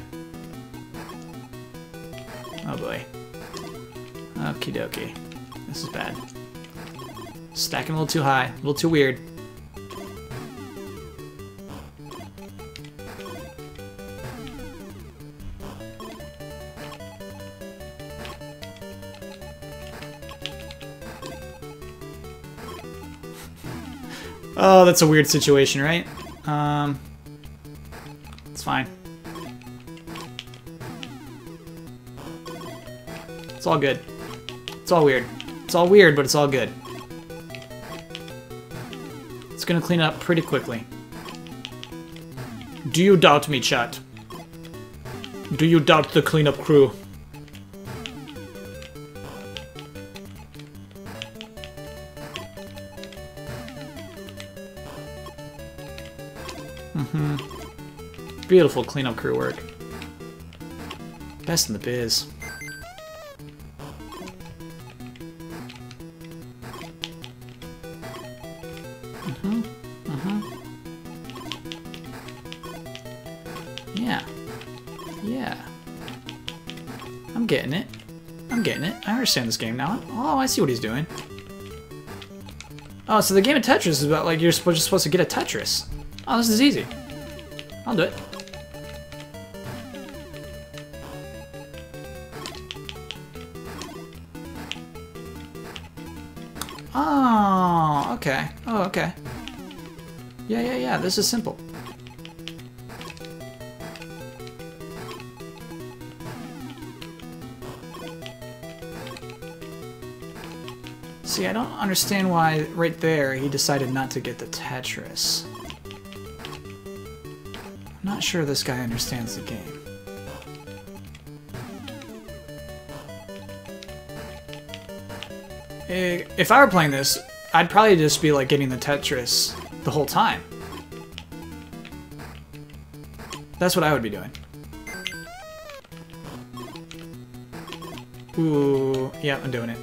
Oh boy. Okie dokie. This is bad. Stacking a little too high, a little too weird. Oh, that's a weird situation, right? Um, it's fine. It's all good. It's all weird. It's all weird, but it's all good. It's gonna clean up pretty quickly. Do you doubt me, chat? Do you doubt the cleanup crew? Mm-hmm. Beautiful cleanup crew work. Best in the biz. Mm-hmm. Mm-hmm. Yeah. Yeah. I'm getting it. I'm getting it. I understand this game now. Oh, I see what he's doing. Oh, so the game of Tetris is about like you're supposed, you're supposed to get a Tetris. Oh, this is easy. I'll do it. Oh, okay. Oh, okay. Yeah, yeah, yeah. This is simple. See, I don't understand why right there he decided not to get the Tetris. I'm not sure this guy understands the game. If I were playing this, I'd probably just be like getting the Tetris the whole time. That's what I would be doing. Ooh, yeah, I'm doing it.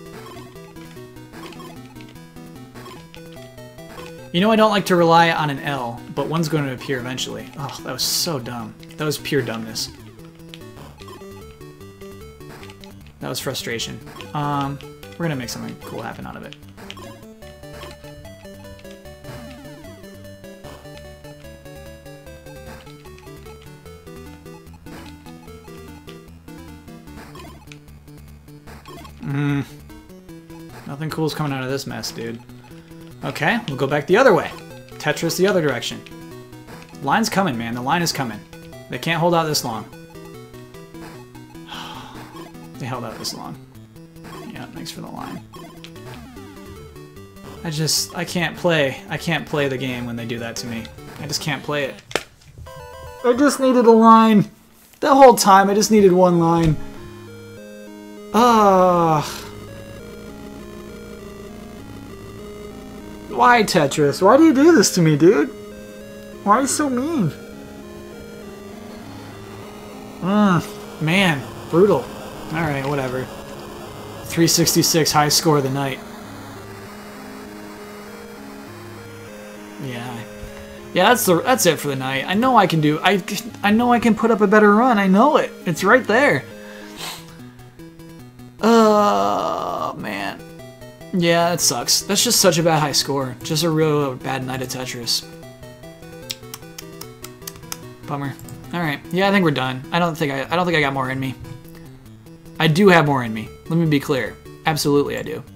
You know I don't like to rely on an L, but one's going to appear eventually. Oh, that was so dumb. That was pure dumbness. That was frustration. Um, we're going to make something cool happen out of it. Hmm. Nothing cool's coming out of this mess, dude. Okay, we'll go back the other way. Tetris the other direction. Line's coming, man. The line is coming. They can't hold out this long. They held out this long. Yeah, thanks for the line. I just, I can't play. I can't play the game when they do that to me. I just can't play it. I just needed a line. The whole time, I just needed one line. Ah. Why, Tetris? Why do you do this to me, dude? Why are you so mean? Mm, man, brutal. Alright, whatever. three sixty-six, high score of the night. Yeah. Yeah, that's the that's it for the night. I know I can do I I know I can put up a better run. I know it. It's right there. Oh, man. Yeah, that sucks. That's just such a bad high score. Just a real bad night of Tetris. Bummer. All right. Yeah, I think we're done. I don't think I I don't think I got more in me. I do have more in me. Let me be clear. Absolutely, I do.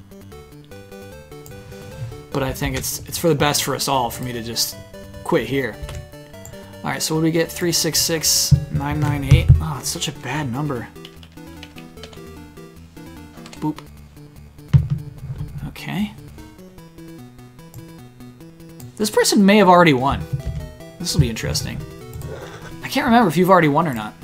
But I think it's it's for the best for us all for me to just quit here. All right. So what do we get? three six six nine nine eight. Oh, it's such a bad number. Boop. Okay. This person may have already won. This will be interesting. I can't remember if you've already won or not.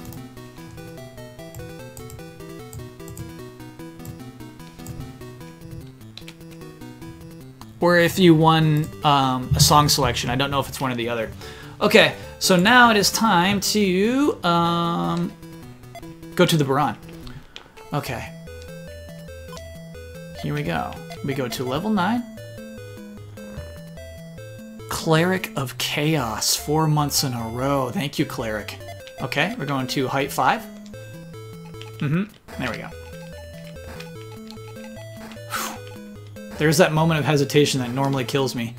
Or if you won um, a song selection. I don't know if it's one or the other. Okay, so now it is time to um, go to the Baron. Okay. Here we go. We go to level nine. Cleric of Chaos, four months in a row. Thank you, Cleric. Okay, we're going to height five. Mm-hmm. There we go. Whew. There's that moment of hesitation that normally kills me.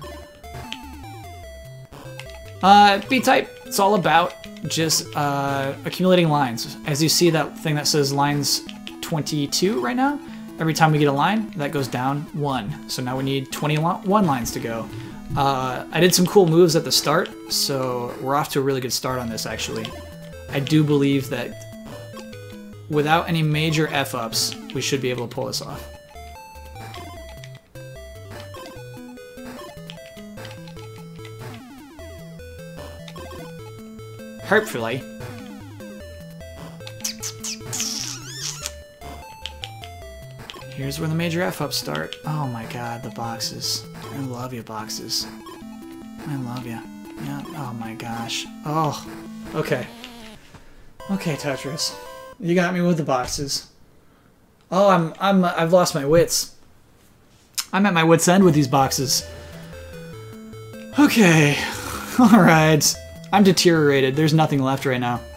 Uh, B-type, it's all about just uh, accumulating lines. As you see that thing that says lines twenty-two right now, every time we get a line, that goes down one. So now we need twenty-one lines to go. Uh, I did some cool moves at the start, so we're off to a really good start on this, actually. I do believe that without any major F-ups, we should be able to pull this off. Hopefully. Here's where the major F-ups start. Oh my god, the boxes. I love you, boxes. I love you. Yeah, oh my gosh. Oh, okay. Okay, Tetris. You got me with the boxes. Oh, I'm, I'm, I've lost my wits. I'm at my wits' end with these boxes. Okay. Alright. I'm deteriorated. There's nothing left right now.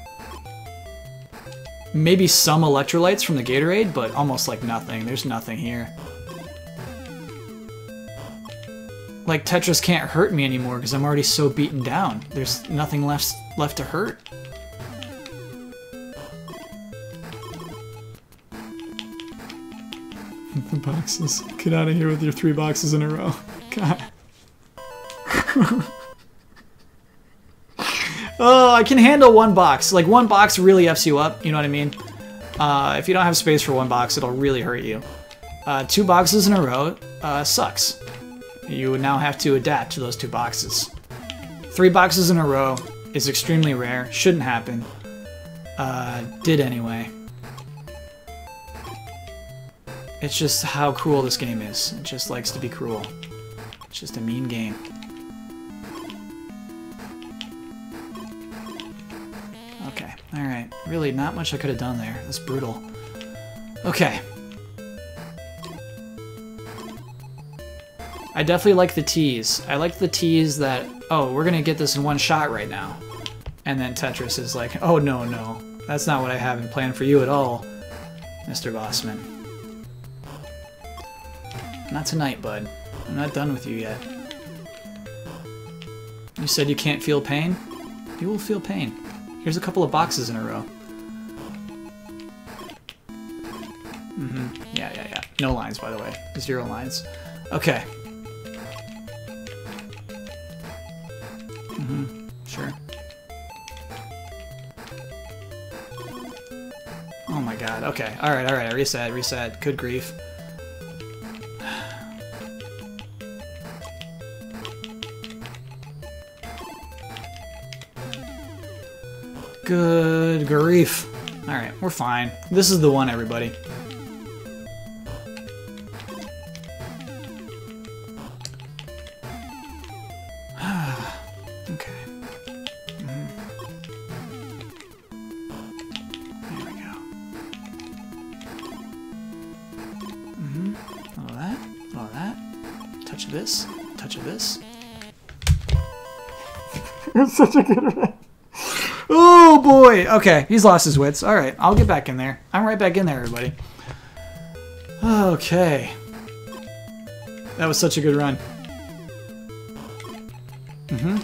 Maybe some electrolytes from the Gatorade, but almost like nothing. There's nothing here. Like, Tetris can't hurt me anymore because I'm already so beaten down. There's nothing left left to hurt. The boxes. Get out of here with your three boxes in a row. God. Oh, I can handle one box. Like, one box really F's you up, you know what I mean? Uh, if you don't have space for one box, it'll really hurt you. Uh, two boxes in a row uh, sucks. You now have to adapt to those two boxes. Three boxes in a row is extremely rare. Shouldn't happen. Uh, did anyway. It's just how cruel this game is. It just likes to be cruel. It's just a mean game. Okay, alright. Really, not much I could have done there. That's brutal. Okay. I definitely like the tease. I like the tease that, oh, we're gonna get this in one shot right now. And then Tetris is like, oh no, no. That's not what I have in plan for you at all, Mister Bosman. Not tonight, bud. I'm not done with you yet. You said you can't feel pain? You will feel pain. Here's a couple of boxes in a row. Mm-hmm. Yeah, yeah, yeah. No lines, by the way. Zero lines. Okay. Mm-hmm. Sure. Oh my god. Okay. Alright, alright. Reset, reset. Good grief. Good grief. Alright, we're fine. This is the one, everybody. Okay. Mm-hmm. There we go. Mm-hmm. All of that. All of that. Touch of this. Touch of this. It's such a good run. Oh boy! Okay, he's lost his wits. Alright, I'll get back in there. I'm right back in there, everybody. Okay. That was such a good run. Mm-hmm.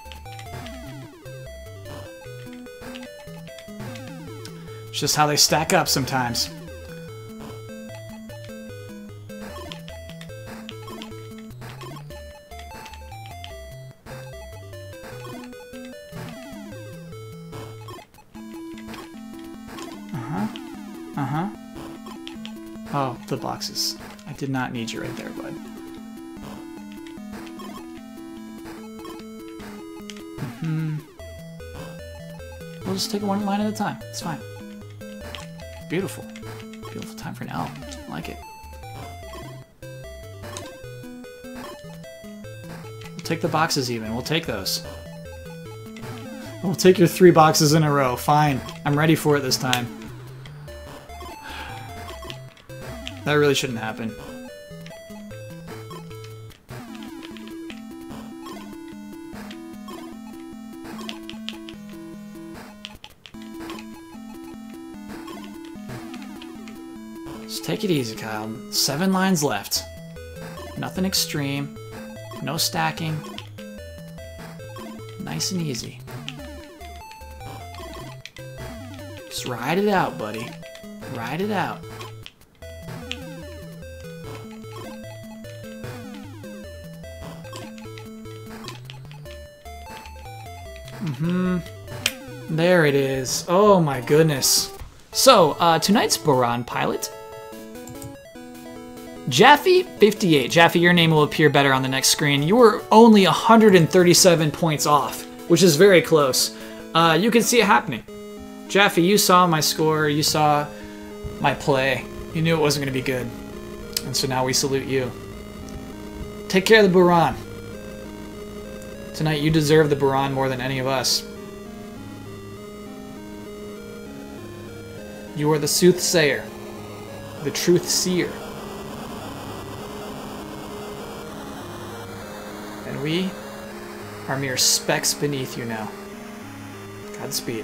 It's just how they stack up sometimes. Uh-huh. Oh, the boxes. I did not need you right there, bud. Mm-hmm. We'll just take it one line at a time. It's fine. Beautiful. Beautiful time for an L. I like it. We'll take the boxes even. We'll take those. We'll take your three boxes in a row. Fine. I'm ready for it this time. That really shouldn't happen. Just take it easy, Kyle. Seven lines left. Nothing extreme. No stacking. Nice and easy. Just ride it out, buddy. Ride it out. Mm-hmm. There it is. Oh my goodness. So, uh, tonight's Boron pilot, Jaffe fifty-eight. Jaffe, your name will appear better on the next screen. You were only one hundred thirty-seven points off, which is very close. Uh, you can see it happening. Jaffe, you saw my score. You saw my play. You knew it wasn't going to be good. And so now we salute you. Take care of the Boron. Tonight you deserve the Boron more than any of us. You are the soothsayer. The truth seer. And we are mere specks beneath you now. Godspeed.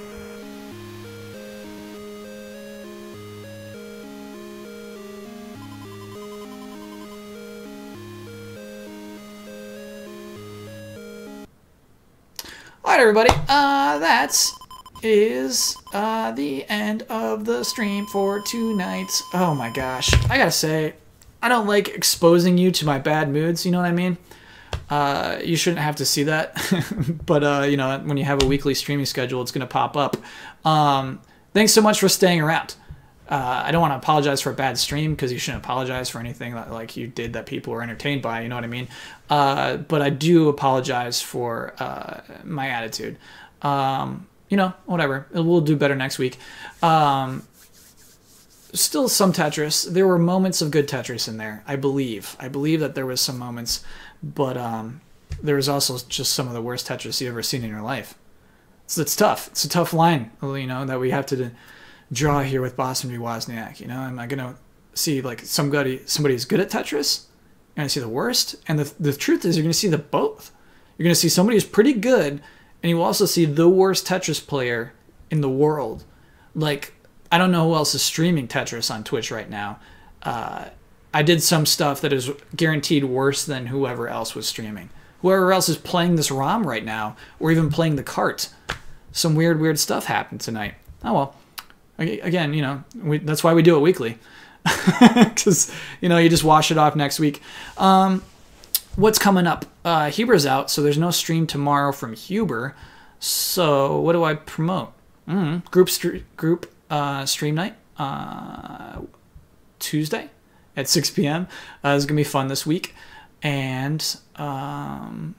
Alright, everybody. Uh, that is uh, the end of the stream for tonight. Oh my gosh. I gotta say, I don't like exposing you to my bad moods, you know what I mean? Uh, you shouldn't have to see that, but uh, you know, when you have a weekly streaming schedule, it's going to pop up. Um, thanks so much for staying around. Uh, I don't want to apologize for a bad stream because you shouldn't apologize for anything that, like you did that people were entertained by, you know what I mean? Uh, but I do apologize for uh, my attitude. Um, you know, whatever. We'll do better next week. Um, still some Tetris. There were moments of good Tetris in there, I believe. I believe that there was some moments. But um, there was also just some of the worst Tetris you've ever seen in your life. So it's tough. It's a tough line, you know, that we have to draw here with Bosman v. Wozniak. You know, am I going to see like somebody somebody who's good at Tetris? You're going to see the worst. And the the truth is, you're going to see the both. You're going to see somebody who's pretty good, and you will also see the worst Tetris player in the world. Like, I don't know who else is streaming Tetris on Twitch right now. Uh, I did some stuff that is guaranteed worse than whoever else was streaming. Whoever else is playing this ROM right now, or even playing the cart. Some weird, weird stuff happened tonight. Oh well. Again, you know, we, that's why we do it weekly. Because, you know, you just wash it off next week. Um, what's coming up? Uh, Huber's out, so there's no stream tomorrow from Huber. So what do I promote? Mm, group st group uh, stream night. Uh, Tuesday at six p m Uh, it's going to be fun this week. And um,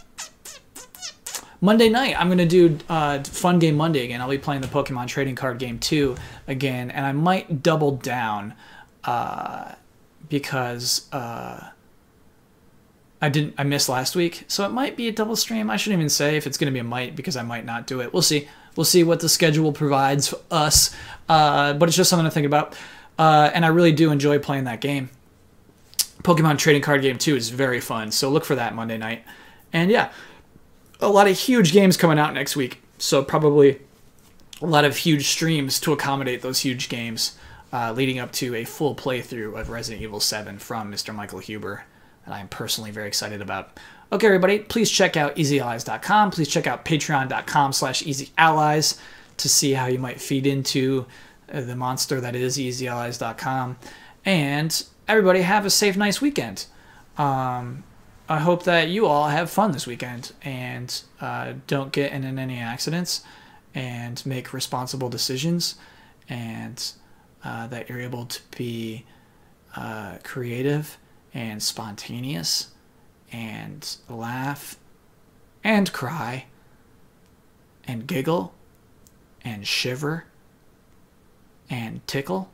Monday night, I'm going to do uh, Fun Game Monday again. I'll be playing the Pokemon Trading Card Game two again. And I might double down uh, because uh, I didn't. I missed last week. So it might be a double stream. I shouldn't even say if it's going to be a might because I might not do it. We'll see. We'll see what the schedule provides for us. Uh, but it's just something to think about. Uh, and I really do enjoy playing that game. Pokemon Trading Card Game two is very fun, so look for that Monday night. And yeah, a lot of huge games coming out next week, so probably a lot of huge streams to accommodate those huge games, uh, leading up to a full playthrough of Resident Evil seven from Mister Michael Huber, that I am personally very excited about. Okay, everybody, please check out easy allies dot com. Please check out patreon dot com slash easy allies to see how you might feed into the monster that is easy allies dot com. And everybody have a safe, nice weekend. Um, I hope that you all have fun this weekend and uh, don't get in any accidents and make responsible decisions, and uh, that you're able to be uh, creative and spontaneous and laugh and cry and giggle and shiver and tickle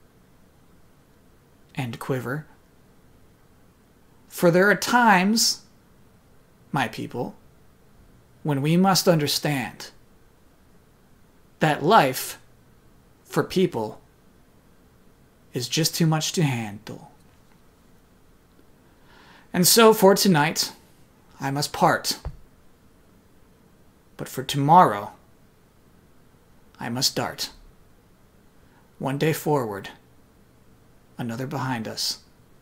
and quiver. For there are times, my people, when we must understand that life, for people, is just too much to handle. And so for tonight, I must part. But for tomorrow, I must dart. One day forward, another behind us.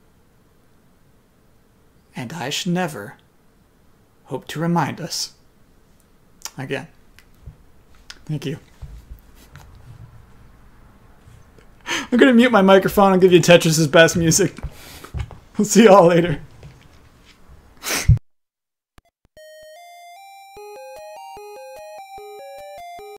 And I should never hope to remind us again. Thank you. I'm going to mute my microphone and give you Tetris' best music. We'll see y'all later.